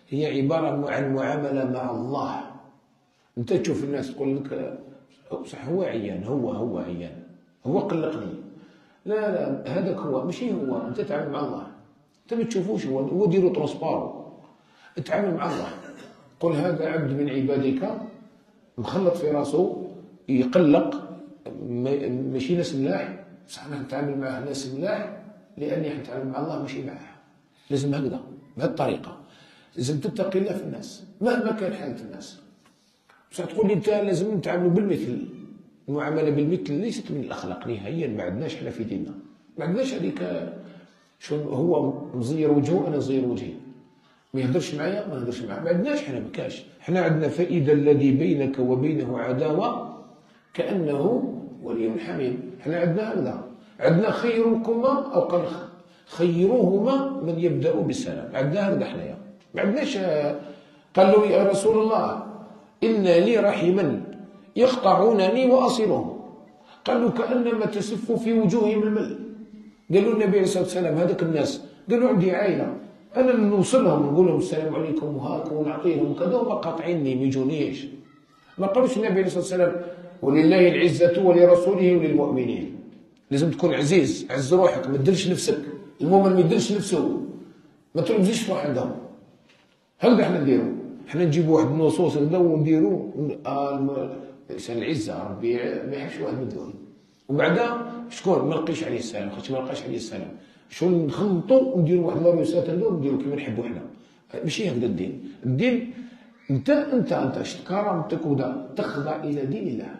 هي عبارة عن معاملة مع الله. أنت تشوف الناس تقول لك صح هو عيان، هو هو عيان، هو قلقني. لا لا هذاك هو ماشي هو، أنت تتعامل مع الله. أنت ما تشوفوش هو، هو ديرو ترونسبارو. اتعامل مع الله. قل هذا عبد من عبادك مخلط في راسه يقلق، ماشي ناس ملاح. بصح انا نتعامل مع ناس ملاح لاني نتعامل مع الله ماشي معاه. لازم هكذا بهذه الطريقه. لازم تتقي الله في الناس مهما كان حالة الناس. بصح تقول لي انت لازم نتعاملوا بالمثل. المعامله بالمثل ليست من الاخلاق نهائيا، ما عندناش حنا في ديننا. ما عندناش هذيك شو هو مزير وجهه انا زير وجهي، ما يهدرش معايا ما نهدرش معاه. ما عندناش حنا، ما كاش. حنا عندنا فإذا الذي بينك وبينه عداوه كانه ولي حميم. حنا عندنا هكذا. عندنا خيركما او قال خيرهما من يبدا بالسلام. عندنا هكذا حنايا. ما عندناش قال له يا رسول الله ان لي رحما يقطعونني واصلهم. قالوا كانما تسف في وجوههم المل. قالوا النبي عليه الصلاه والسلام هذاك الناس قالوا عندي عائله انا نوصلهم نقول لهم السلام عليكم وهاك ونعطيهم كذا وما قاطعيني ما يجونيش. ما قالوش النبي عليه الصلاه والسلام ولله العزه ولرسوله وللمؤمنين. لازم تكون عزيز، عز روحك، ما تدلش نفسك. المؤمن ما يدلش نفسه، ما ترمزيش روح عندهم. هكذا حنا نديرو. حنا نجيبوا واحد النصوص هكذا ونديرو الانسان العزه ربي ما يحبش واحد من دون. ومن بعد شكون ما لقيش عليه السلام، خاطر ما لقاش عليه السلام شو نخلطوا ونديروا واحد الروسات هذو ونديروا كيما نحبوا حنا. ماشي هكذا الدين. الدين انت انت انت كرامتك ودا تخضع الى دين الله.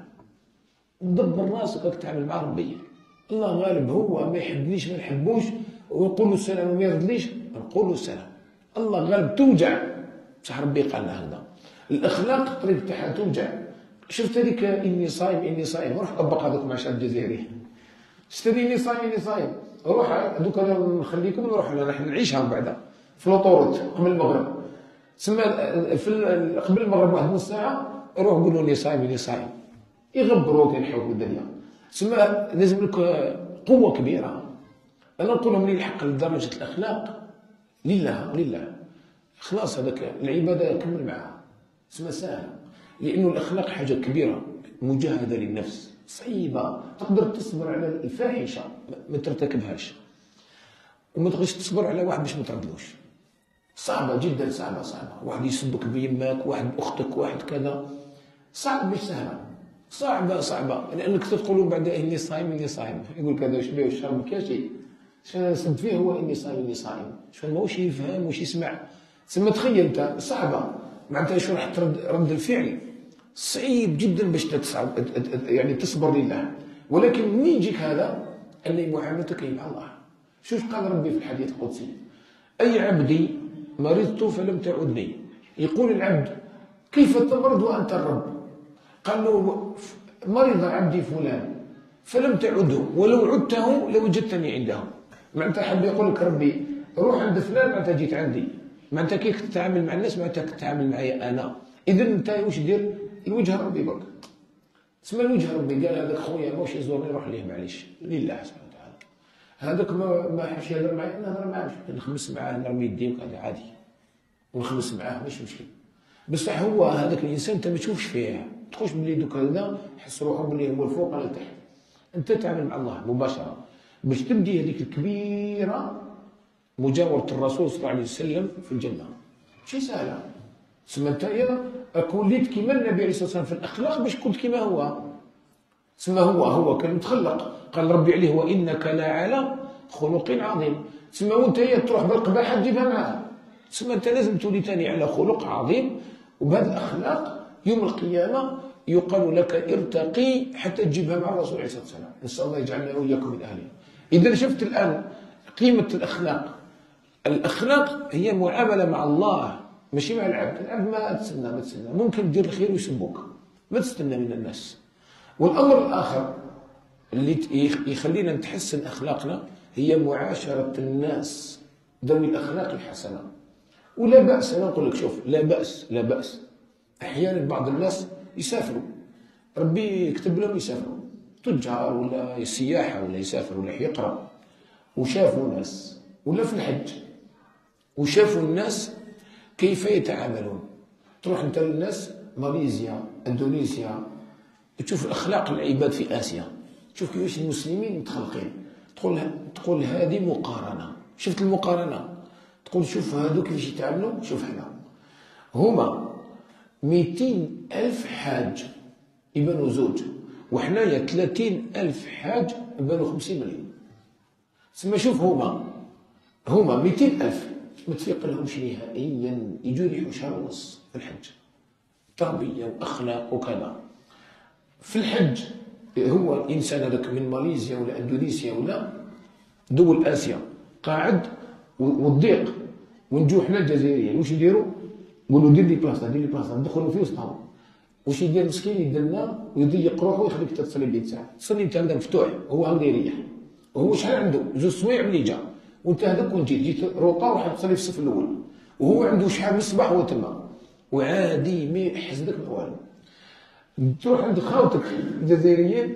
دبر راسك راك تتعامل مع ربي. الله غالب، هو ما يحبنيش ما نحبوش ونقولوا السلام وما يردليش نقولوا السلام. الله غالب توجع، بصح ربي قال لنا هكذا. الاخلاق الطريق تاعها توجع. شفت هذيك اني صايم اني صايم، روح طبق هذوك مع الشعب الجزائري. شفت اني صايم اني صايم، روح دوك انا نخليكم نروح نحن نعيشها من بعد في لوطوروت قبل المغرب. تسمى في قبل المغرب واحد نص ساعه روح قول له اني صايم اني صايم، يغبروك ينحوك الدنيا. تسمى لازم لك قوه كبيره. انا نقول لهم يلحق لدرجه الاخلاق لله لله خلاص هذاك العباده كمل معها. تسمى سهله لانه الاخلاق حاجه كبيره، مجاهده للنفس صعيبه. تقدر تصبر على الفاحشه ما ترتكبهاش، وما تقدرش تصبر على واحد باش ما تردلوش. صعبه جدا، صعبه صعبه. واحد يسبك بيماك، واحد باختك، واحد كذا، صعب مش سهله. صعبه صعبه لانك تقولوا بعد اني صايم اني صايم، يقول كذا واش بيه الشرب كاشي سد فيه هو اني صايم اني صايم، شو ماهوش يفهم واش يسمع. تسمى تخيل انت صعبه معناتها شو راح ترد رد الفعل صعيب جدا باش تصعب يعني تصبر لله. ولكن منين يجيك هذا ان معاملتك مع الله. شوف قال ربي في الحديث القدسي اي عبدي مرضت فلم تعدني. يقول العبد كيف تمرض وانت الرب؟ قال له مرض عبدي فلان فلم تعده ولو عدته لوجدتني عنده. معناتها حب يقول لك ربي روح عند فلان معناتها جيت عندي. معناتها كيف تتعامل مع الناس معناتها تتعامل معايا انا. اذا انت واش دير؟ الوجه ربي برك. تسمى الوجه ربي قال هذاك خويا ماهوش يزورني نروح ليه معليش لله سبحانه وتعالى. هذاك ما ما حبش يهضر معايا نهضر معاه، نخمس معاه نرمي يدي وكذا عادي ونخمس معاه ماشي مشكل. بصح هو هذاك الانسان انت ما تشوفش فيه، تخش بلي دوك هكذا يحس روحه بلي هو الفوق ولا تحت. انت تعامل مع الله مباشره باش تبدي هذيك الكبيره مجاوره الرسول صلى الله عليه وسلم في الجنه. ماشي سهله. تسمى انت وليت كيما النبي عليه الصلاه والسلام في الاخلاق باش كنت كيما هو. تسمى هو هو كان متخلق، قال ربي عليه وانك لعلى خلق عظيم. تسمى وانت تروح بالقباحه تجيبها معاه. تسمى انت لازم تولي ثاني على خلق عظيم، وبهذه الاخلاق يوم القيامه يقال لك ارتقي حتى تجيبها مع الرسول عليه الصلاه والسلام. نسال الله يجعلنا واياكم من اهله. اذا شفت الان قيمه الاخلاق. الاخلاق هي معامله مع الله ماشي مع العبد. العبد ما تستنى ما تستنى ممكن دير الخير ويسبوك، ما تستنى من الناس. والامر الاخر اللي يخلينا نتحسن اخلاقنا هي معاشره الناس ذوي الاخلاق الحسنه. ولا باس، انا نقول لك شوف لا باس لا باس احيانا بعض الناس يسافروا، ربي يكتب لهم يسافروا تجار ولا سياحه ولا يسافروا ولا يقرا، وشافوا ناس ولا في الحج وشافوا الناس كيف يتعاملون؟ تروح انت للناس ماليزيا، اندونيسيا، تشوف اخلاق العباد في اسيا، تشوف كيفاش المسلمين متخلقين، تقول تقول هذه مقارنه، شفت المقارنه؟ تقول شوف هادو كيفاش يتعاملوا، شوف حنا هما مئتين ألف حاج يبانوا زوج، وحنايا ثلاثين ألف حاج يبانوا خمسين مليون. تسمى شوف هما هما مئتين ألف ما تفيق لهمش نهائيا، يجوا يريحوا شهر ونص في الحج، تربيه واخلاق وكذا. في الحج هو الانسان هذاك من ماليزيا ولا اندونيسيا ولا دول اسيا قاعد والضيق، ونجو حنا الجزائريين واش يديروا؟ نقولوا دير لي بلاصه دير لي بلاصه ندخلوا في وسطهم. واش يدير مسكين؟ يدلنا ويضيق روحه ويخليك تصلي بيت ساعه، تصلي انت عندك مفتوح، هو غادي يريح، وهو شحال عنده؟ جوج سوايع ملي جا، وانت هذاك كون جيت جيت روطه وراح تصلي في الصف الاول، وهو عنده شحال من الصباح وهو تما، وعادي ما يحسدك ما والو. تروح عند خاوتك الجزائريين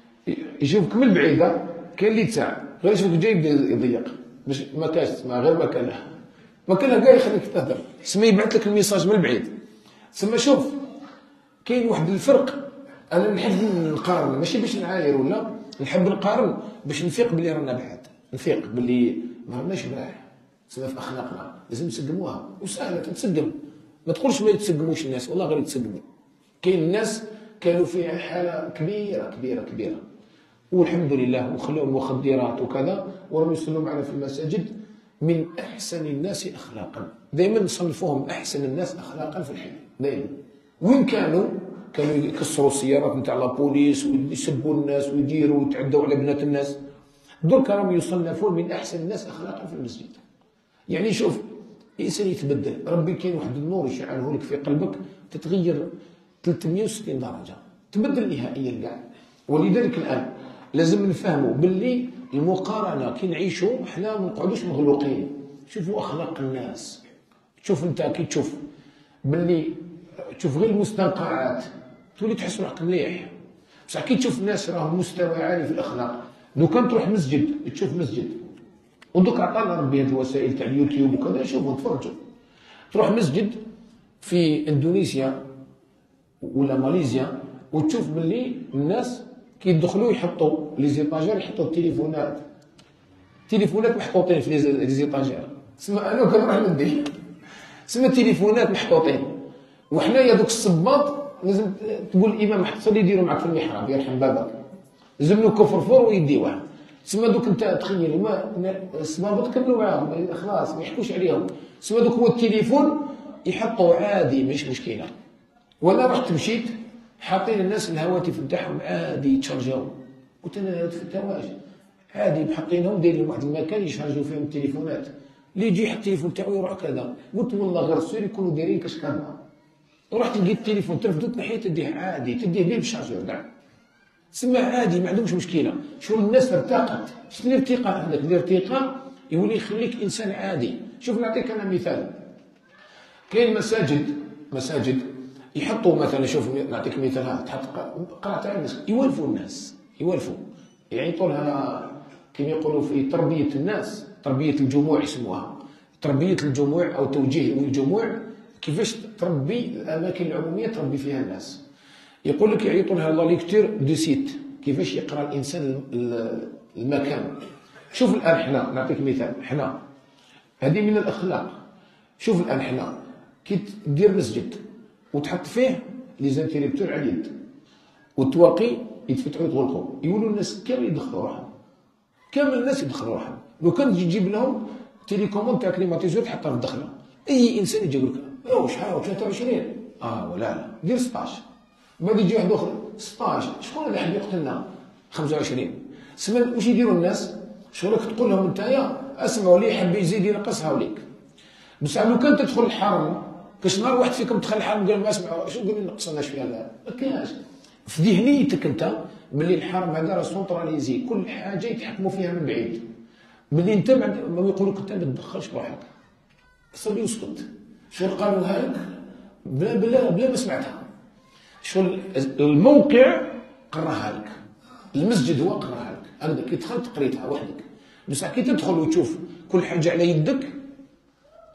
يشوفك من بعيده، كاين اللي تساع غير يشوفك جاي يبدا يضيق، باش ما كاش تسمع غير مكانه مكانه كاع يخليك تهدر، تسمى يبعث لك الميساج من بعيد. تسمى شوف كاين واحد الفرق. انا نحب نقارن ماشي باش نعاير ولا نحب نقارن باش نفيق بلي رانا بعاد، نفيق بلي ما راناش ملاح. تسمى في اخلاقنا لازم نسقموها، وسهله تتسقم، ما تقولش ما يتسقموش الناس، والله غير يتسقموا. كاين الناس كانوا في حاله كبيره كبيره كبيره والحمد لله وخلاو المخدرات وكذا وراهم يصلوا معنا في المساجد، من احسن الناس اخلاقا. دائما نصنفوهم احسن الناس اخلاقا في الحياه دائما، وين كانوا كانوا يكسروا السيارات نتاع لابوليس ويسبوا الناس ويديروا ويتعدوا على بنات الناس، درك راهم يصنفون من احسن الناس اخلاقا في المسجد. يعني شوف الانسان يتبدل، ربي كاين واحد النور يشعله لك في قلبك تتغير ثلاثمئة وستين درجه، تبدل نهائيا كاع. ولذلك الان لازم نفهموا باللي المقارنه كي نعيشوا حنا ما نقعدوش مغلوقين. شوفوا اخلاق الناس، تشوف انت كي تشوف باللي تشوف غير المستنقعات تولي تحس روحك مليح، بصح كي تشوف الناس راهم مستوى عالي في الاخلاق. لو كان تروح مسجد تشوف مسجد، ودوك عطانا ربي هذه الوسائل تاع اليوتيوب وكذا، شوفوا تفرجوا. تروح مسجد في اندونيسيا ولا ماليزيا وتشوف باللي الناس كي يدخلوا يحطوا لي زيطاجير، يحطوا التليفونات تليفونات محطوطين في لي زيطاجير. تسمى انا كنروح ندي تسمى التليفونات محطوطين، وحنايا دوك الصباط لازم تقول الامام حط صلي يديروا معك في المحراب يرحم بابك، زمنوا كفرفور ويديوه. تسمى دوك انت تخيل ما الصبابط كملوا معاهم خلاص ما يحكوش عليهم. تسمى دوك هو التليفون يحطوا عادي مش مشكله، ولا رحت مشيت حاطين الناس الهواتف نتاعهم عادي يتشارجاو، قلت انا الهواتف تاعواش عادي حاطينهم دايرين واحد المكان يشارجوا فيهم التليفونات، اللي يجي يحط التليفون تاعو يروح كذا. قلت والله غير السور يكونوا دايرين كشكابه، رحت لقيت التليفون ترفدو تنحيه تديه عادي، تديه بيه بالشارجور كاع، تسمى عادي ما عندهمش مشكله. شغل الناس ارتقت، شنو الارتقاء هذاك؟ الارتقاء يولي يخليك انسان عادي. شوف نعطيك انا مثال، كاين مساجد مساجد يحطوا مثلا، شوف نعطيك مثال، تحط قرعه تاع الناس يوالفوا الناس يوالفوا يعيطوا لها كما يقولوا في تربيه الناس، تربيه الجموع يسموها، تربيه الجموع او توجيه الجموع، كيفاش تربي الاماكن العموميه تربي فيها الناس. يقول لك يعيطوا لها لا ليكتور دو سيت، كيفاش يقرا الانسان المكان. شوف الان حنا نعطيك مثال، حنا هذه من الاخلاق. شوف الان حنا كي دير مسجد وتحط فيه لي زانتيريبتور على اليد والتواقي يتفتحوا يتغلقوا، يولوا الناس كامل يدخلوا روحهم، كامل الناس يدخلوا روحهم. لو كان تجي تجيب لهم تيليكوموند تاع كليماتيزور تحطها في الدخله، اي انسان يجي يقول لك اوه شحال ثلاثة وعشرين اه ولا لا دير ستطاش، بعد يجي واحد اخر ستطاش، شكون اللي حاب يقتلنا خمسة وعشرين. سما واش يديروا الناس؟ شغلك تقول لهم نتايا اسمعوا لي حاب يزيد ينقص هاوليك. بصح لو كان تدخل الحرم كاش نهار واحد فيكم دخل الحرم قال ما اسمعوا شو نقول نقصناش فيها، لا ما كاينش في ذهنيتك انت باللي الحرم هذا راه سونتراليزي، كل حاجه يتحكموا فيها من بعيد، باللي انت ما يقول لك انت ما تدخلش روحك صلي واسكت. شغل قالوها لك بلا بلا بلا ما سمعتها، شغل الموقع قراها لك، المسجد هو قراها لك هكذا كي دخلت قريتها وحدك. بصح كي تدخل وتشوف كل حاجه على يدك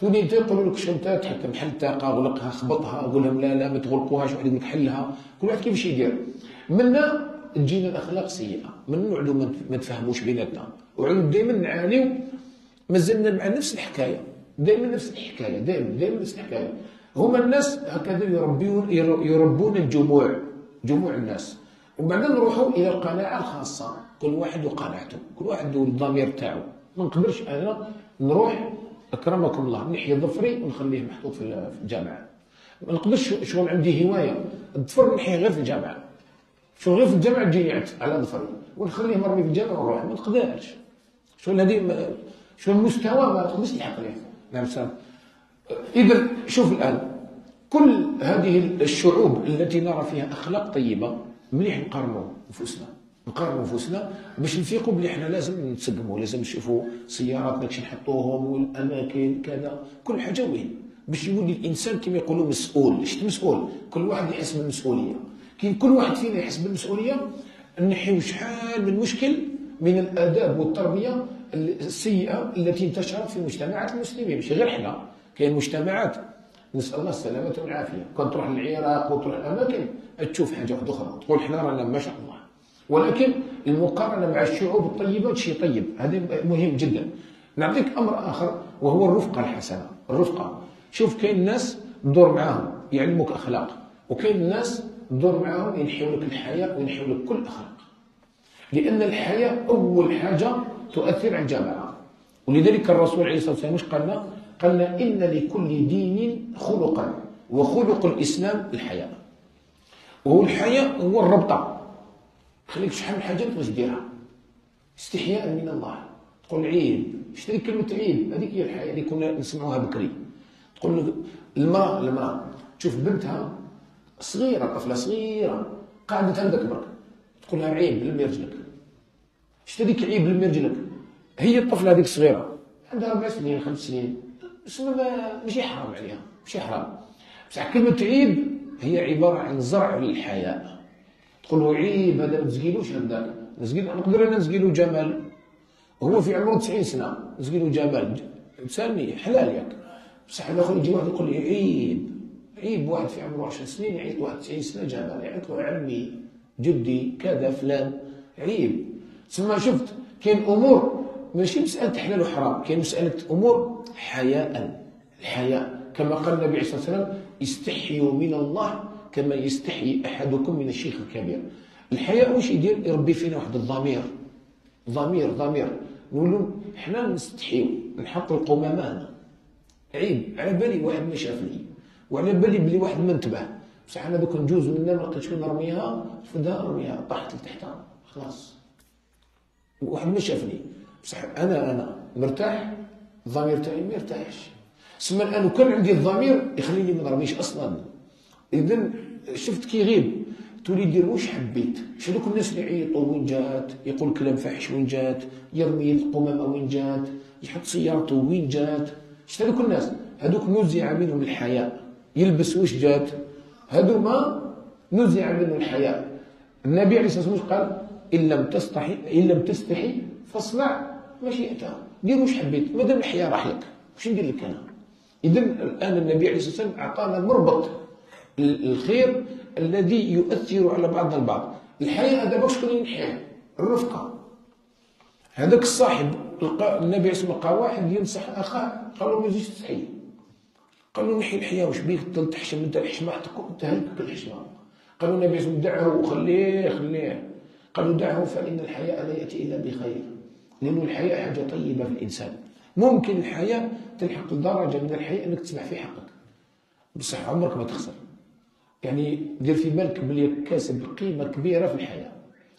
تولي انت يقولوا لك شو انت تحكم محل الطاقه، غلقها، خبطها، قول لهم لا لا ما تغلقوهاش، واحد يقول لك حلها، كل واحد كيفاش يدير. منا تجينا الاخلاق السيئه، من نوعدوا ما تفهموش بيناتنا، وعود دائما نعانيو مازلنا مع نفس الحكايه، دائما نفس الحكايه، دائما دائما نفس الحكايه. هما الناس هكذا يربون يربون الجموع، جموع الناس، وبعدين نروحوا الى القناعه الخاصه، كل واحد وقناعته، كل واحد والضمير تاعو. ما نقدرش انا نروح اكرمكم الله نحيي ظفري ونخليه محطوط في الجامعه، ما نقدرش شغل عندي هوايه الظفر نحيه غير في الجامعه، شغل غير في الجامعه تجيني على ظفري ونخليه مرمي في الجامعه ونروح، ما نقدرش شغل هذه شغل المستوى ما تقدرش تلحق ليه. نعم سلام. اذا شوف الان كل هذه الشعوب التي نرى فيها اخلاق طيبه مليح نقارنوا نفوسنا، نقارنوا نفوسنا باش نفيقوا بلي احنا لازم نتسقموا، لازم نشوفوا سياراتنا كيفاش نحطوهم والاماكن كذا، كل حاجه وين باش يولي الانسان كما يقولوا مسؤول. شت مسؤول؟ كل واحد يحس بالمسؤوليه. كي كل واحد فينا يحس بالمسؤوليه نحيو شحال من مشكل من الاداب والتربيه السيئه التي انتشرت في مجتمعات المسلمين، مش غير احنا، كاين مجتمعات نسال الله السلامه والعافيه، كون تروح للعراق وتروح الاماكن تشوف حاجه واحده اخرى تقول احنا رانا ما شاء الله. ولكن المقارنه مع الشعوب الطيبه شيء طيب، هذا مهم جدا. نعطيك امر اخر وهو الرفقه الحسنه. الرفقه، شوف كاين ناس تدور معاهم يعلموك اخلاق، وكاين ناس تدور معاهم ينحيوا لك الحياء وينحيوا لك كل اخلاق، لان الحياء اول حاجه تؤثر على الجماعه. ولذلك الرسول عليه الصلاه والسلام قال لنا قال لنا ان لكل دين خلقا وخلق الاسلام الحياء. وهو الحياء هو الربطه، خليك شحال من حاجه تبغي ديرها استحياء من الله، تقول عيب، شتري كلمه عيب هذيك هي الحياء اللي كنا نسمعوها بكري. تقول المراه المراه تشوف بنتها صغيره، طفله صغيره قاعده عندك برك، تقول لها عيب لم يرجلك، شتريك عيب لم يرجلك. هي الطفله هذيك الصغيره عندها اربع سنين خمس سنين، اسمها ماشي حرام عليها، ماشي حرام، بصح كلمه عيب هي عباره عن زرع للحياء. تقول له عيب هذا ما تزكيلوش هذاك، نزكيل نقدر انا نزكيلو جمال، هو في عمره تسعين سنه نزكيلو جمال، سالني حلال ياك، بصح الاخر يجي واحد يقول لي عيب، عيب واحد في عمره عشر سنين يعيط واحد تسعين سنه جمال، يعيط له عمي جدي كذا فلان، عيب. ثم شفت كاين امور ماشي مساله حلال وحرام، كاين مساله امور حياء، الحياء كما قال النبي عليه الصلاه والسلام استحيوا من الله كما يستحي احدكم من الشيخ الكبير. الحياء واش يدير؟ يربي فينا واحد الضمير، ضمير ضمير نقولوا حنا نستحيو نحط القمامه، عيب على بالي واحد ما شافني وعلى بالي بلي واحد ما انتبه، بصح انا دوك نجوز منا ما لقيتش وين نرميها، فدها نرميها طاحت لتحتها خلاص، واحد ما شافني، بصح انا انا مرتاح، الضمير تاعي ما يرتاحش. سما الان كان عندي الضمير يخليني ما نرميش اصلا. اذا شفت كي يغيب تولي دير واش حبيت. شو هذوك الناس اللي يعيطوا وين جات، يقول كلام فاحش وين جات، يرمي القمامه وين جات، يحط سيارته وين جات، شفت هذوك الناس هذوك نزع منهم الحياء، يلبس واش جات، هذوما نزع منهم الحياء. النبي عليه الصلاه والسلام قال ان لم تستحي ان لم تستحي فاصنع ما شئت، دير واش حبيت مادام الحياء راح لك، واش ندير لك انا؟ اذا الان النبي عليه الصلاه والسلام اعطانا مربط الخير الذي يؤثر على بعضنا البعض. الحياء هذا باش شكون ينحيه؟ الرفقه. هذاك الصاحب النبي عليه الصلاه والسلام لقى واحد ينصح اخاه، قال له ما تزيدش تستحي، قال له نحي الحياء واش بيك تضل تحشم انت الحشمه تهلكك الحشمه. قال له النبي عليه الصلاه والسلام دعه وخليه خليه، قال له دعه فان الحياء لا ياتي الا بخير، لانه الحياء حاجه طيبه في الانسان. ممكن الحياء تلحق لدرجه من الحياء انك تسمع في حقك، بصح عمرك ما تخسر. يعني دير في بالك بلي كاسب قيمه كبيره في الحياه.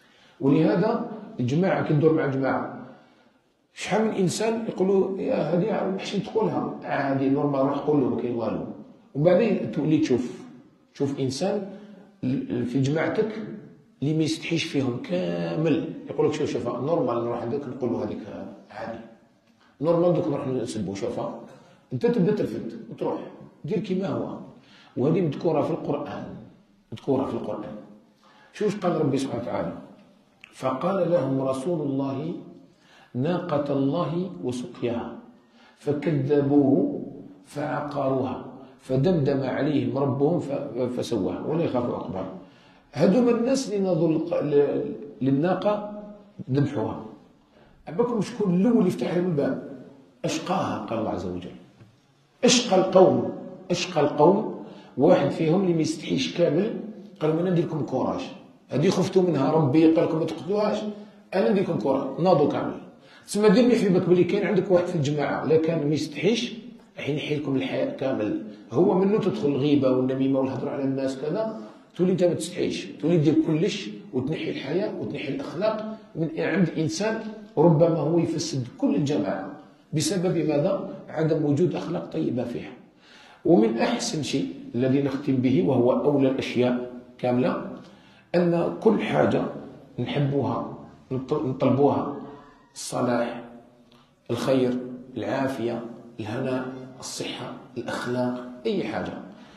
ولهذا الجماعه كي تدور مع الجماعه شحال من انسان يقولوا يا هذه محسن تقولها عادي نورمال، روح قول له ما كاين والو، وبعدين تولي تشوف تشوف انسان في جماعتك اللي ما يستحيش فيهم كامل، يقول لك شوف شوف نورمال نروح عندك نقول له هذيك عادي، نورمال دوك نروح نسبوا شوفها، انت تبدا تلفت وتروح دير كيما هو. وهذه مذكوره في القران، مذكوره في القران. شوف قال ربي سبحانه وتعالى فقال لهم رسول الله ناقة الله وسقياها فكذبوه فعقروها فدمدم عليهم ربهم فسواها ولا يخافوا عقباها. هذوما الناس اللي ناضوا للناقة ذبحوها. عباكم شكون الأول اللي يفتح لهم الباب؟ أشقاها، قال الله عز وجل. أشقى القوم، أشقى القوم واحد فيهم اللي ما يستحيش كامل، قال انا ندير لكم كوراج، هذه خفتوا منها ربي قال لكم ما تقتلوهاش، انا ندير لكم كوراج، ناضوا كامل. تسمى دير لي في بالك بلي كاين عندك واحد في الجماعه لا كان ما يستحيش راح ينحي لكم الحياه كامل، هو منه تدخل الغيبه والنميمه والهضره على الناس كذا، تولي انت ما تستحيش، تولي دير كلش وتنحي الحياه وتنحي الاخلاق من عند انسان ربما هو يفسد كل الجماعه بسبب ماذا؟ عدم وجود اخلاق طيبه فيها. ومن احسن شيء الذي نختم به وهو اولى الاشياء كامله، ان كل حاجه نحبوها نطلبوها، الصلاح، الخير، العافيه، الهناء، الصحه، الاخلاق، اي حاجه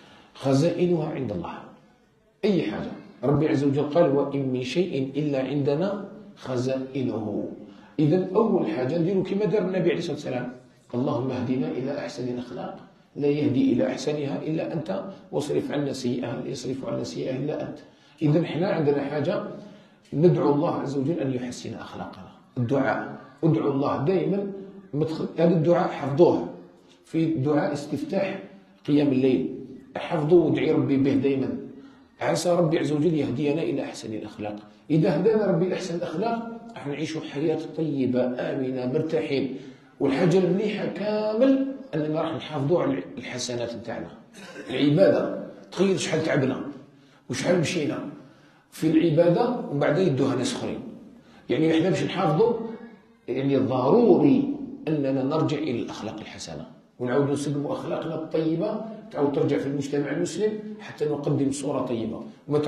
خزائنها عند الله. اي حاجه ربي عز وجل قال وان من شيء الا عندنا خزائنه. اذا اول حاجه نديرو كما دار النبي عليه الصلاه والسلام، اللهم اهدنا الى احسن الاخلاق لا يهدي الى احسنها الا انت واصرف عنا سيئها لا يصرف عنا سيئها الا انت. اذا احنا عندنا حاجه ندعو الله عز وجل ان يحسن اخلاقنا. الدعاء، ادعو الله دائما. هذا الدعاء حفظوه في دعاء استفتاح قيام الليل، حفظوه وادعي ربي به دائما، عسى ربي عز وجل يهدينا الى احسن الاخلاق. اذا هدانا ربي لاحسن الاخلاق راح نعيشوا حياه طيبه امنه مرتاحين. والحاجه المليحه كامل اننا راح نحافظوا على الحسنات نتاعنا، العباده. تخيل شحال تعبنا وشحال مشينا في العباده ومن بعد يدوها ناس اخرين. يعني احنا باش نحافظوا يعني ضروري اننا نرجع الى الاخلاق الحسنه ونعاودوا نسلموا اخلاقنا الطيبه تعاود ترجع في المجتمع المسلم حتى نقدم صوره طيبه.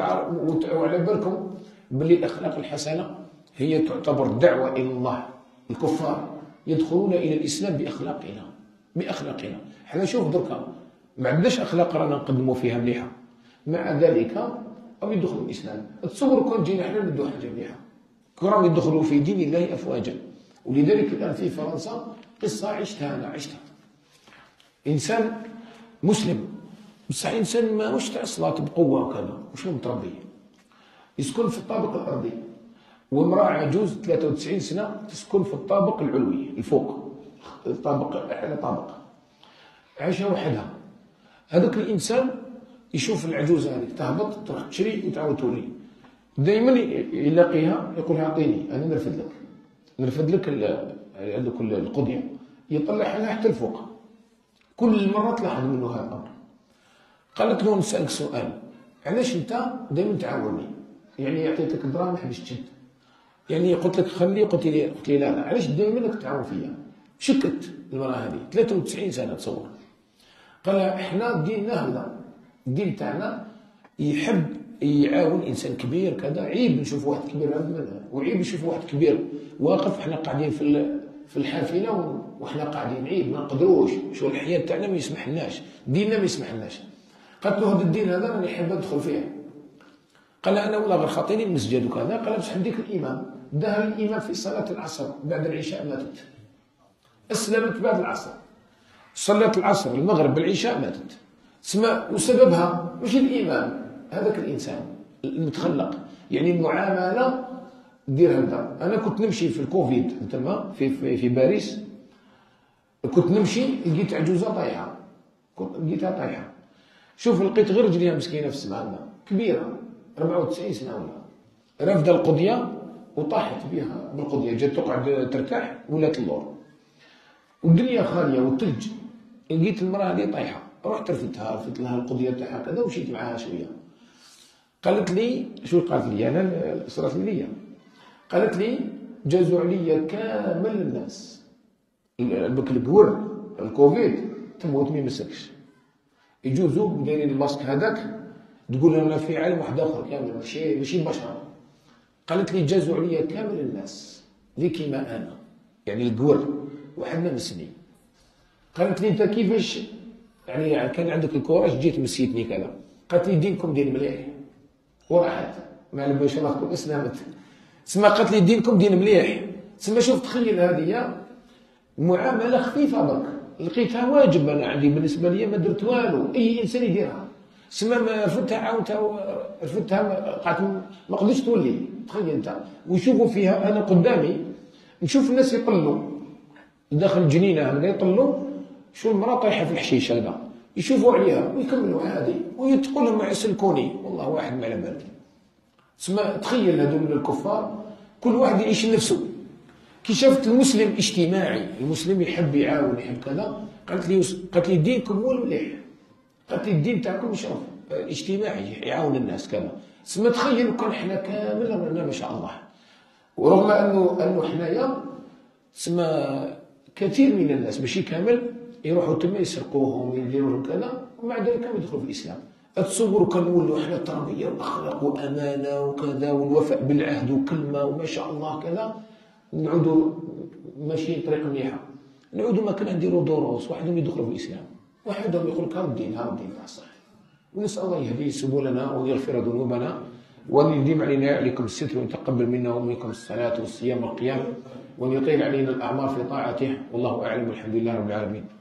وعلى بالكم باللي الاخلاق الحسنه هي تعتبر دعوه الى الله. الكفار يدخلون الى الاسلام باخلاقنا باخلاقنا. حنا شوف دركا ما عندناش اخلاق رانا نقدموا فيها مليحه، مع ذلك او يدخلوا الاسلام. تصوروا كون جينا حنا ندوا حاجه مليحه كرام يدخلوا في دين الله افواجا. ولذلك الان في فرنسا قصه عشتها انا عشتها. انسان مسلم بصح انسان ماهوش تاع الصلاه بقوه وكذا، مش متربي، يسكن في الطابق الارضي، وامراه عجوز ثلاثة وتسعين سنه تسكن في الطابق العلوي الفوق، الطابق اعلى طابق، عايشه وحدها. هذاك الانسان يشوف العجوزه هذيك تهبط تروح تشري وتعاود تولي، دائما يلاقيها يقول لها اعطيني انا نرفد لك نرفد لك هذوك القضيه، يطلعها لها حتى الفوق. كل مره تلاحظ منه هذا الامر. قالت له نسالك سؤال، علاش انت دائما تعاوني؟ يعني عطيتك الدراهم ما حبيتش تشد، يعني قلت لك خلي، قلت لي قلت لي لا لا، علاش دائما راك تعاون فيا؟ شكت المراه هذه ثلاثة وتسعين سنه تصور. قال لها احنا ديننا هذا، الدين تاعنا يحب يعاون انسان كبير كذا، عيب نشوف واحد كبير منه وعيب نشوف واحد كبير واقف احنا قاعدين في في الحافله وحنا قاعدين، عيب ما نقدروش، شو الحياه تاعنا ما يسمحلناش، ديننا ما يسمحلناش. قالت له هذا الدين هذا راني حاب ندخل فيه. قال لها انا والله غير خاطيني المسجد وكذا. قال بصح نديك الامام، داها الامام في صلاه العصر بعد العشاء ماتت، اسلمت بعد العصر، صلات العصر المغرب بالعشاء ماتت. اسمع وسببها مش الامام، هذاك الانسان المتخلق. يعني المعامله دير هكذا. انا كنت نمشي في الكوفيد تما في في, في باريس، كنت نمشي لقيت عجوزه طايحه، كنت لقيتها طايحه. شوف لقيت غير رجليها مسكينه في السماء، كبيره أربعة وتسعين سنه ولا رافده القضيه وطاحت بها بالقضيه، جات تقعد ترتاح ولات اللور والدنيا خاليه والثلج. لقيت المراه هذه طايحه، رحت رفدتها، رفدت لها القضيه تاعها كذا ومشيت معاها شويه. قالت لي شو قالت لي انا صرات لي، قالت لي جازوا عليا كامل الناس، بك القور الكوفيد تموت ما يمسكش، يجوزوا دايرين الماسك هذاك تقول انا في عالم واحد اخر كامل ماشي ماشي بشر. قالت لي جازوا عليا كامل الناس اللي كيما انا، يعني القور وحنا مسني. قالت لي انت كيفاش يعني كان عندك الكوراج جيت مسيتني كذا؟ قالت لي دينكم دين مليح وراحت ما على بالش الله تكون اسلمت. تسمى قالت لي دينكم دين مليح. تسمى شوف تخيل هذه معامله خفيفه برك، لقيتها واجب. انا عندي بالنسبه لي ما درت والو، اي انسان يديرها. سما ما رفدتها عاودتها رفدتها قعدت ما قدرتش تولي. تخيل انت ويشوفوا فيها. انا قدامي نشوف الناس يطلوا داخل الجنينه هكذا، يطلوا شو المراه طايحه في الحشيش هكذا، يشوفوا عليها ويكملوا عادي ويتقول لهم يسلكوني. والله واحد ما على باله. تسمى تخيل هذو من الكفار كل واحد يعيش لنفسه. كي شافت المسلم اجتماعي، المسلم يحب يعاون يحب كذا، قالت لي قالت لي دينكم هو المليح، قالت لي الدين تاعكم يشرف اجتماعي يعاون الناس كذا. تسمى تخيل كان حنا كامل رانا ما شاء الله. ورغم انه انه حنايا تسمى كثير من الناس ماشي كامل يروحوا تما يسرقوهم يديروا لهم كذا، ومع ذلك ما يدخلوا في الاسلام. اتصوروا كنولوا حنا تربيه واخلاق وامانه وكذا والوفاء بالعهد وكلمه وما شاء الله كذا، نعودوا ماشيين طريق مليحه، نعودوا ما كنا نديروا دروس، وحدهم يدخلوا في الاسلام، وحدهم يقول لك ها الدين ها الدين تاع الصح. ونسال الله يهدي سبلنا ويغفر ذنوبنا وأن يديم علينا عليكم الستر ويتقبل منا ومنكم الصلاة والصيام والقيام وأن يطيل علينا الأعمار في طاعته. والله أعلم والحمد لله رب العالمين.